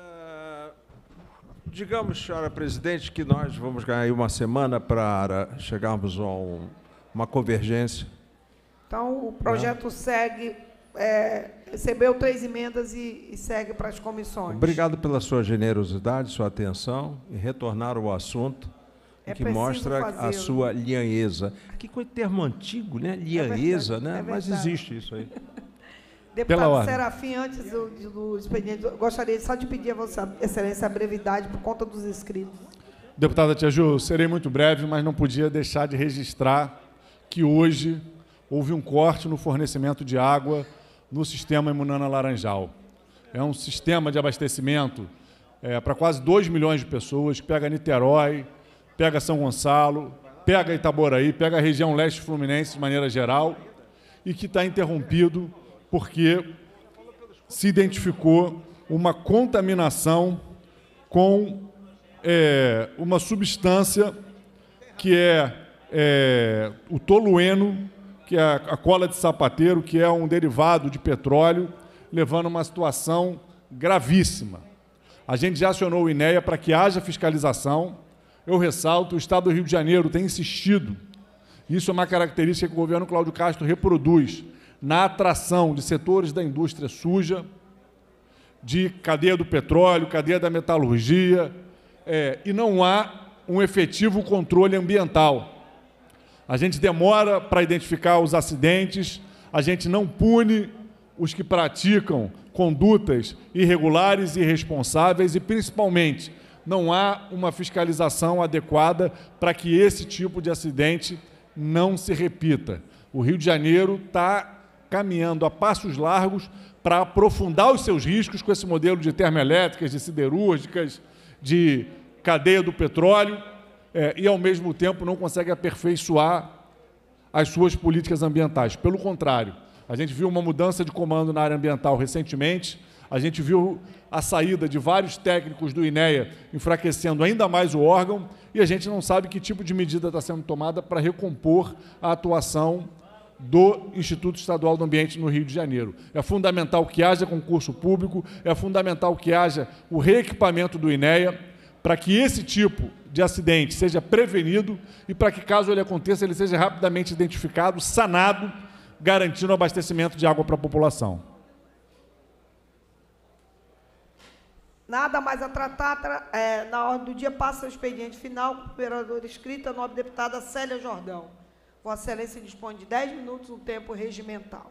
Digamos, senhora presidente, que nós vamos ganhar aí uma semana para chegarmos a uma convergência.
Então, o projeto segue, recebeu 3 emendas e segue para as comissões.
Obrigado pela sua generosidade, sua atenção, e retornar ao assunto, que mostra a sua lianheza. Que coisa de termo antigo, né? Lianeza, né? Mas existe isso aí.
Deputado Serafim, antes do expediente, gostaria só de pedir a Vossa Excelência a brevidade por conta dos inscritos.
Deputada Tia Ju, serei muito breve, mas não podia deixar de registrar que hoje houve um corte no fornecimento de água no sistema Emunana Laranjal. É um sistema de abastecimento para quase 2 milhões de pessoas, que pega Niterói, pega São Gonçalo, pega Itaboraí, pega a região leste fluminense de maneira geral, e que está interrompido porque se identificou uma contaminação com uma substância que é o tolueno, que é a cola de sapateiro, que é um derivado de petróleo, levando a uma situação gravíssima. A gente já acionou o INEA para que haja fiscalização. Eu ressalto, o Estado do Rio de Janeiro tem insistido, isso é uma característica que o governo Cláudio Castro reproduz, na atração de setores da indústria suja, de cadeia do petróleo, cadeia da metalurgia, e não há um efetivo controle ambiental. A gente demora para identificar os acidentes, a gente não pune os que praticam condutas irregulares e irresponsáveis e, principalmente, não há uma fiscalização adequada para que esse tipo de acidente não se repita. O Rio de Janeiro está caminhando a passos largos para aprofundar os seus riscos com esse modelo de termoelétricas, de siderúrgicas, de cadeia do petróleo, e, ao mesmo tempo, não consegue aperfeiçoar as suas políticas ambientais. Pelo contrário, a gente viu uma mudança de comando na área ambiental recentemente, a gente viu a saída de vários técnicos do INEA enfraquecendo ainda mais o órgão, e a gente não sabe que tipo de medida está sendo tomada para recompor a atuação do Instituto Estadual do Ambiente no Rio de Janeiro. É fundamental que haja concurso público, é fundamental que haja o reequipamento do INEA para que esse tipo de acidente seja prevenido e para que, caso ele aconteça, ele seja rapidamente identificado, sanado, garantindo o abastecimento de água para a população.
Nada mais a tratar, na ordem do dia passa o expediente final, com a vereadora escrita, a nobre deputada Célia Jordão. Vossa Excelência dispõe de 10 minutos no tempo regimental.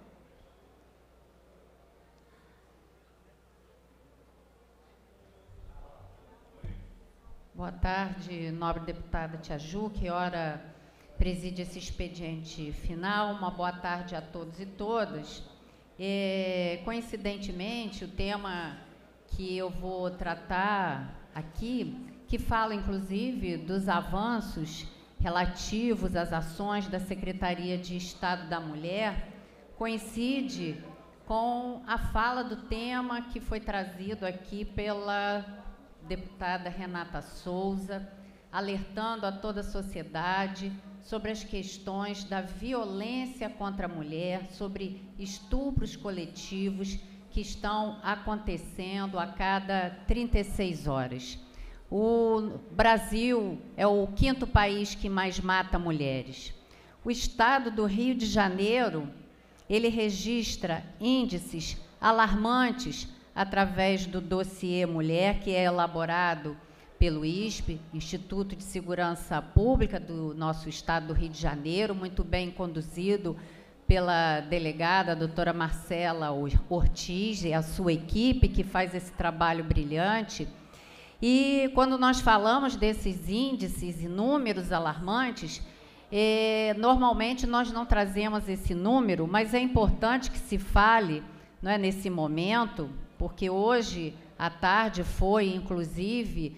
Boa tarde, nobre deputada Tia Ju, que ora preside esse expediente final. Uma boa tarde a todos e todas. Coincidentemente, o tema que eu vou tratar aqui, que fala, inclusive, dos avanços relativos às ações da Secretaria de Estado da Mulher, coincide com a fala do tema que foi trazido aqui pela deputada Renata Souza, alertando a toda a sociedade sobre as questões da violência contra a mulher, sobre estupros coletivos que estão acontecendo a cada 36 horas. O Brasil é o 5º país que mais mata mulheres. O estado do Rio de Janeiro, ele registra índices alarmantes através do dossiê Mulher, que é elaborado pelo ISP, Instituto de Segurança Pública do nosso estado do Rio de Janeiro, muito bem conduzido pela delegada, a doutora Marcela Ortiz, e a sua equipe, que faz esse trabalho brilhante. E quando nós falamos desses índices e números alarmantes, normalmente nós não trazemos esse número, mas é importante que se fale, não é, nesse momento, porque hoje à tarde foi, inclusive,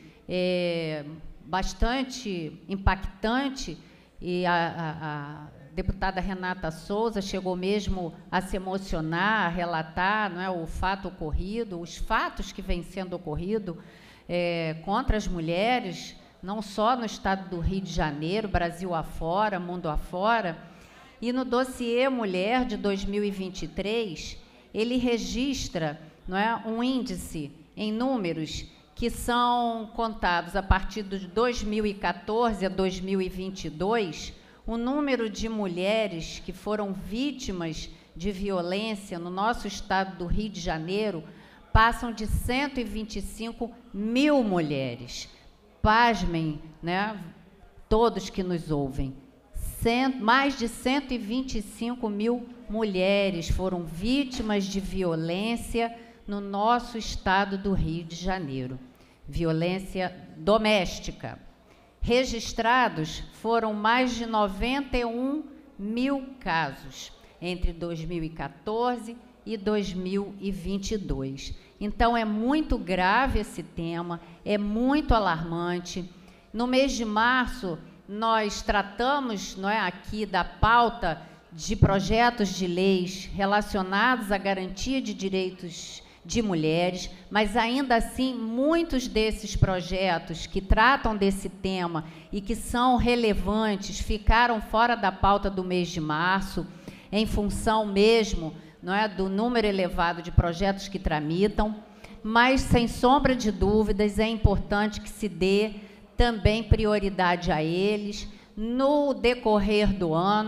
bastante impactante, e a deputada Renata Souza chegou mesmo a se emocionar, a relatar, não é, o fato ocorrido, os fatos que vêm sendo ocorridos contra as mulheres, não só no estado do Rio de Janeiro, Brasil afora, mundo afora. E no dossiê Mulher de 2023, ele registra, não é, um índice em números que são contados a partir de 2014 a 2022, o número de mulheres que foram vítimas de violência no nosso estado do Rio de Janeiro passam de 125 mil mulheres. Pasmem, né, todos que nos ouvem. Mais de 125 mil mulheres foram vítimas de violência no nosso estado do Rio de Janeiro. Violência doméstica. Registrados foram mais de 91 mil casos entre 2014 e 2022. Então, é muito grave esse tema, é muito alarmante. No mês de março, nós tratamos, não é, aqui da pauta de projetos de leis relacionados à garantia de direitos de mulheres, mas ainda assim muitos desses projetos que tratam desse tema e que são relevantes ficaram fora da pauta do mês de março, em função mesmo, não é, do número elevado de projetos que tramitam, mas sem sombra de dúvidas é importante que se dê também prioridade a eles no decorrer do ano,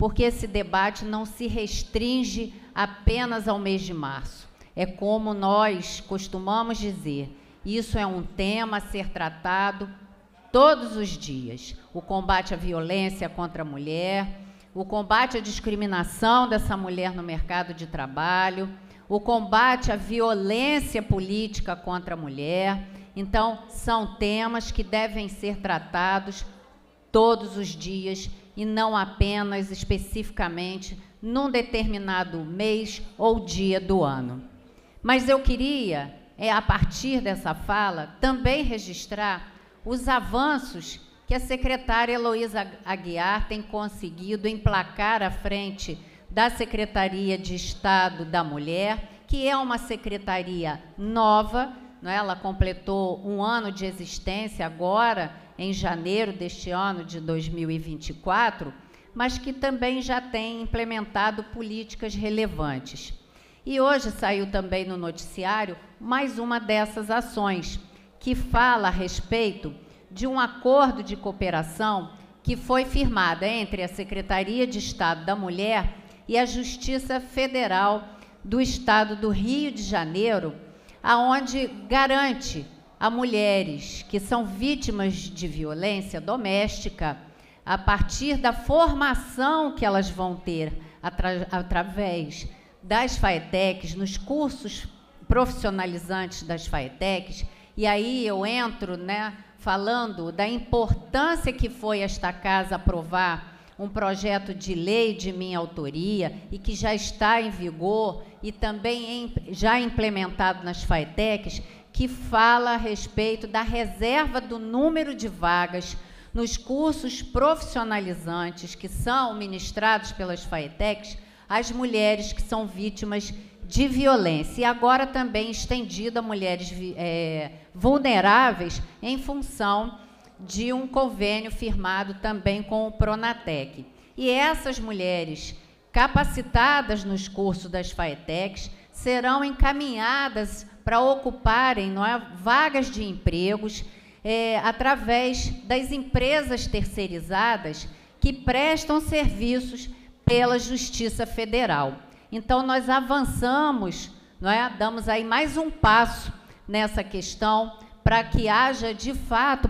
porque esse debate não se restringe apenas ao mês de março. É como nós costumamos dizer, isso é um tema a ser tratado todos os dias. O combate à violência contra a mulher, o combate à discriminação dessa mulher no mercado de trabalho, o combate à violência política contra a mulher. Então, são temas que devem ser tratados todos os dias e não apenas especificamente num determinado mês ou dia do ano. Mas eu queria, a partir dessa fala, também registrar os avanços que a secretária Heloísa Aguiar tem conseguido emplacar à frente da Secretaria de Estado da Mulher, que é uma secretaria nova, não é? Ela completou 1 ano de existência agora, em janeiro deste ano de 2024, mas que também já tem implementado políticas relevantes. E hoje saiu também no noticiário mais uma dessas ações, que fala a respeito de um acordo de cooperação que foi firmado entre a Secretaria de Estado da Mulher e a Justiça Federal do Estado do Rio de Janeiro, aonde garante a mulheres que são vítimas de violência doméstica, a partir da formação que elas vão ter através das FAETECs, nos cursos profissionalizantes das FAETECs, e aí eu entro, né, falando da importância que foi esta casa aprovar um projeto de lei de minha autoria e que já está em vigor e também já implementado nas FAETECs, que fala a respeito da reserva do número de vagas nos cursos profissionalizantes que são ministrados pelas FAETECs às mulheres que são vítimas de violência, e agora também estendido a mulheres vulneráveis em função de um convênio firmado também com o Pronatec. E essas mulheres capacitadas nos cursos das FAETECs serão encaminhadas para ocuparem, não é, vagas de empregos através das empresas terceirizadas que prestam serviços pela Justiça Federal. Então, nós avançamos, não é? Damos aí mais um passo nessa questão para que haja, de fato,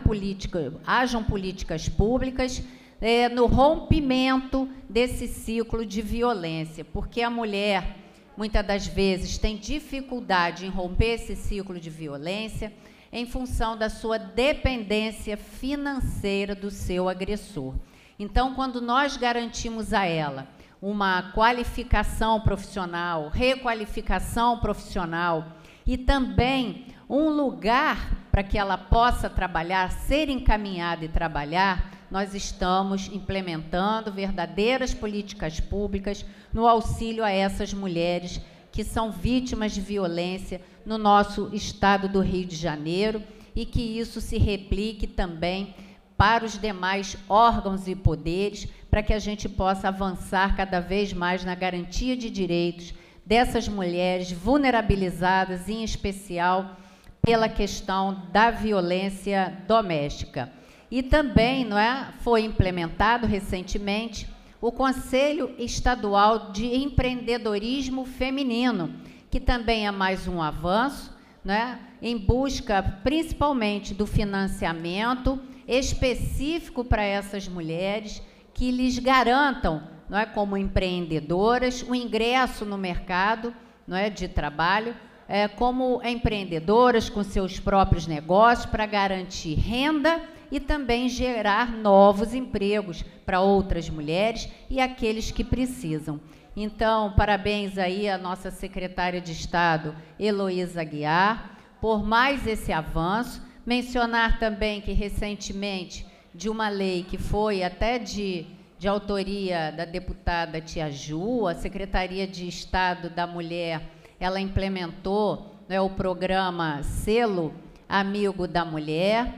hajam políticas públicas no rompimento desse ciclo de violência, porque a mulher, muitas das vezes, tem dificuldade em romper esse ciclo de violência em função da sua dependência financeira do seu agressor. Então, quando nós garantimos a ela uma qualificação profissional, requalificação profissional e também um lugar para que ela possa trabalhar, ser encaminhada e trabalhar, nós estamos implementando verdadeiras políticas públicas no auxílio a essas mulheres que são vítimas de violência no nosso estado do Rio de Janeiro e que isso se replique também para os demais órgãos e poderes, para que a gente possa avançar cada vez mais na garantia de direitos dessas mulheres vulnerabilizadas, em especial pela questão da violência doméstica. E também, não é, foi implementado recentemente o Conselho Estadual de Empreendedorismo Feminino, que também é mais um avanço, né, em busca principalmente do financiamento específico para essas mulheres, que lhes garantam, não é, como empreendedoras, o ingresso no mercado, não é, de trabalho, como empreendedoras com seus próprios negócios, para garantir renda e também gerar novos empregos para outras mulheres e aqueles que precisam. Então, parabéns aí à nossa secretária de Estado, Heloísa Aguiar, por mais esse avanço. Mencionar também que, recentemente, de uma lei que foi até de autoria da deputada Tia Ju, a Secretaria de Estado da Mulher, ela implementou, né, o programa Selo Amigo da Mulher,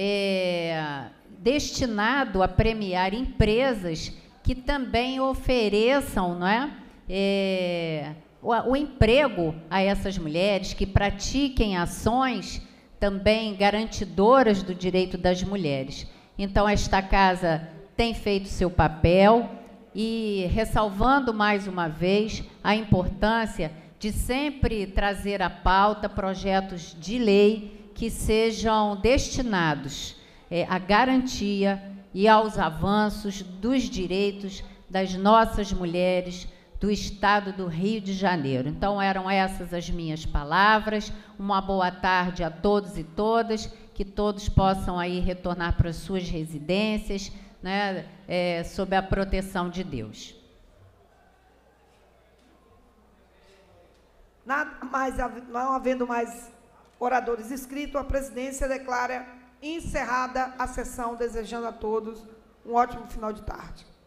destinado a premiar empresas que também ofereçam, não é, o emprego a essas mulheres, que pratiquem ações também garantidoras do direito das mulheres. Então, esta casa tem feito seu papel, e ressalvando mais uma vez a importância de sempre trazer à pauta projetos de lei que sejam destinados à garantia e aos avanços dos direitos das nossas mulheres do Estado do Rio de Janeiro. Então, eram essas as minhas palavras. Uma boa tarde a todos e todas, que todos possam aí retornar para as suas residências, né, sob a proteção de Deus.
Não havendo mais oradores inscritos, a presidência declara encerrada a sessão, desejando a todos um ótimo final de tarde.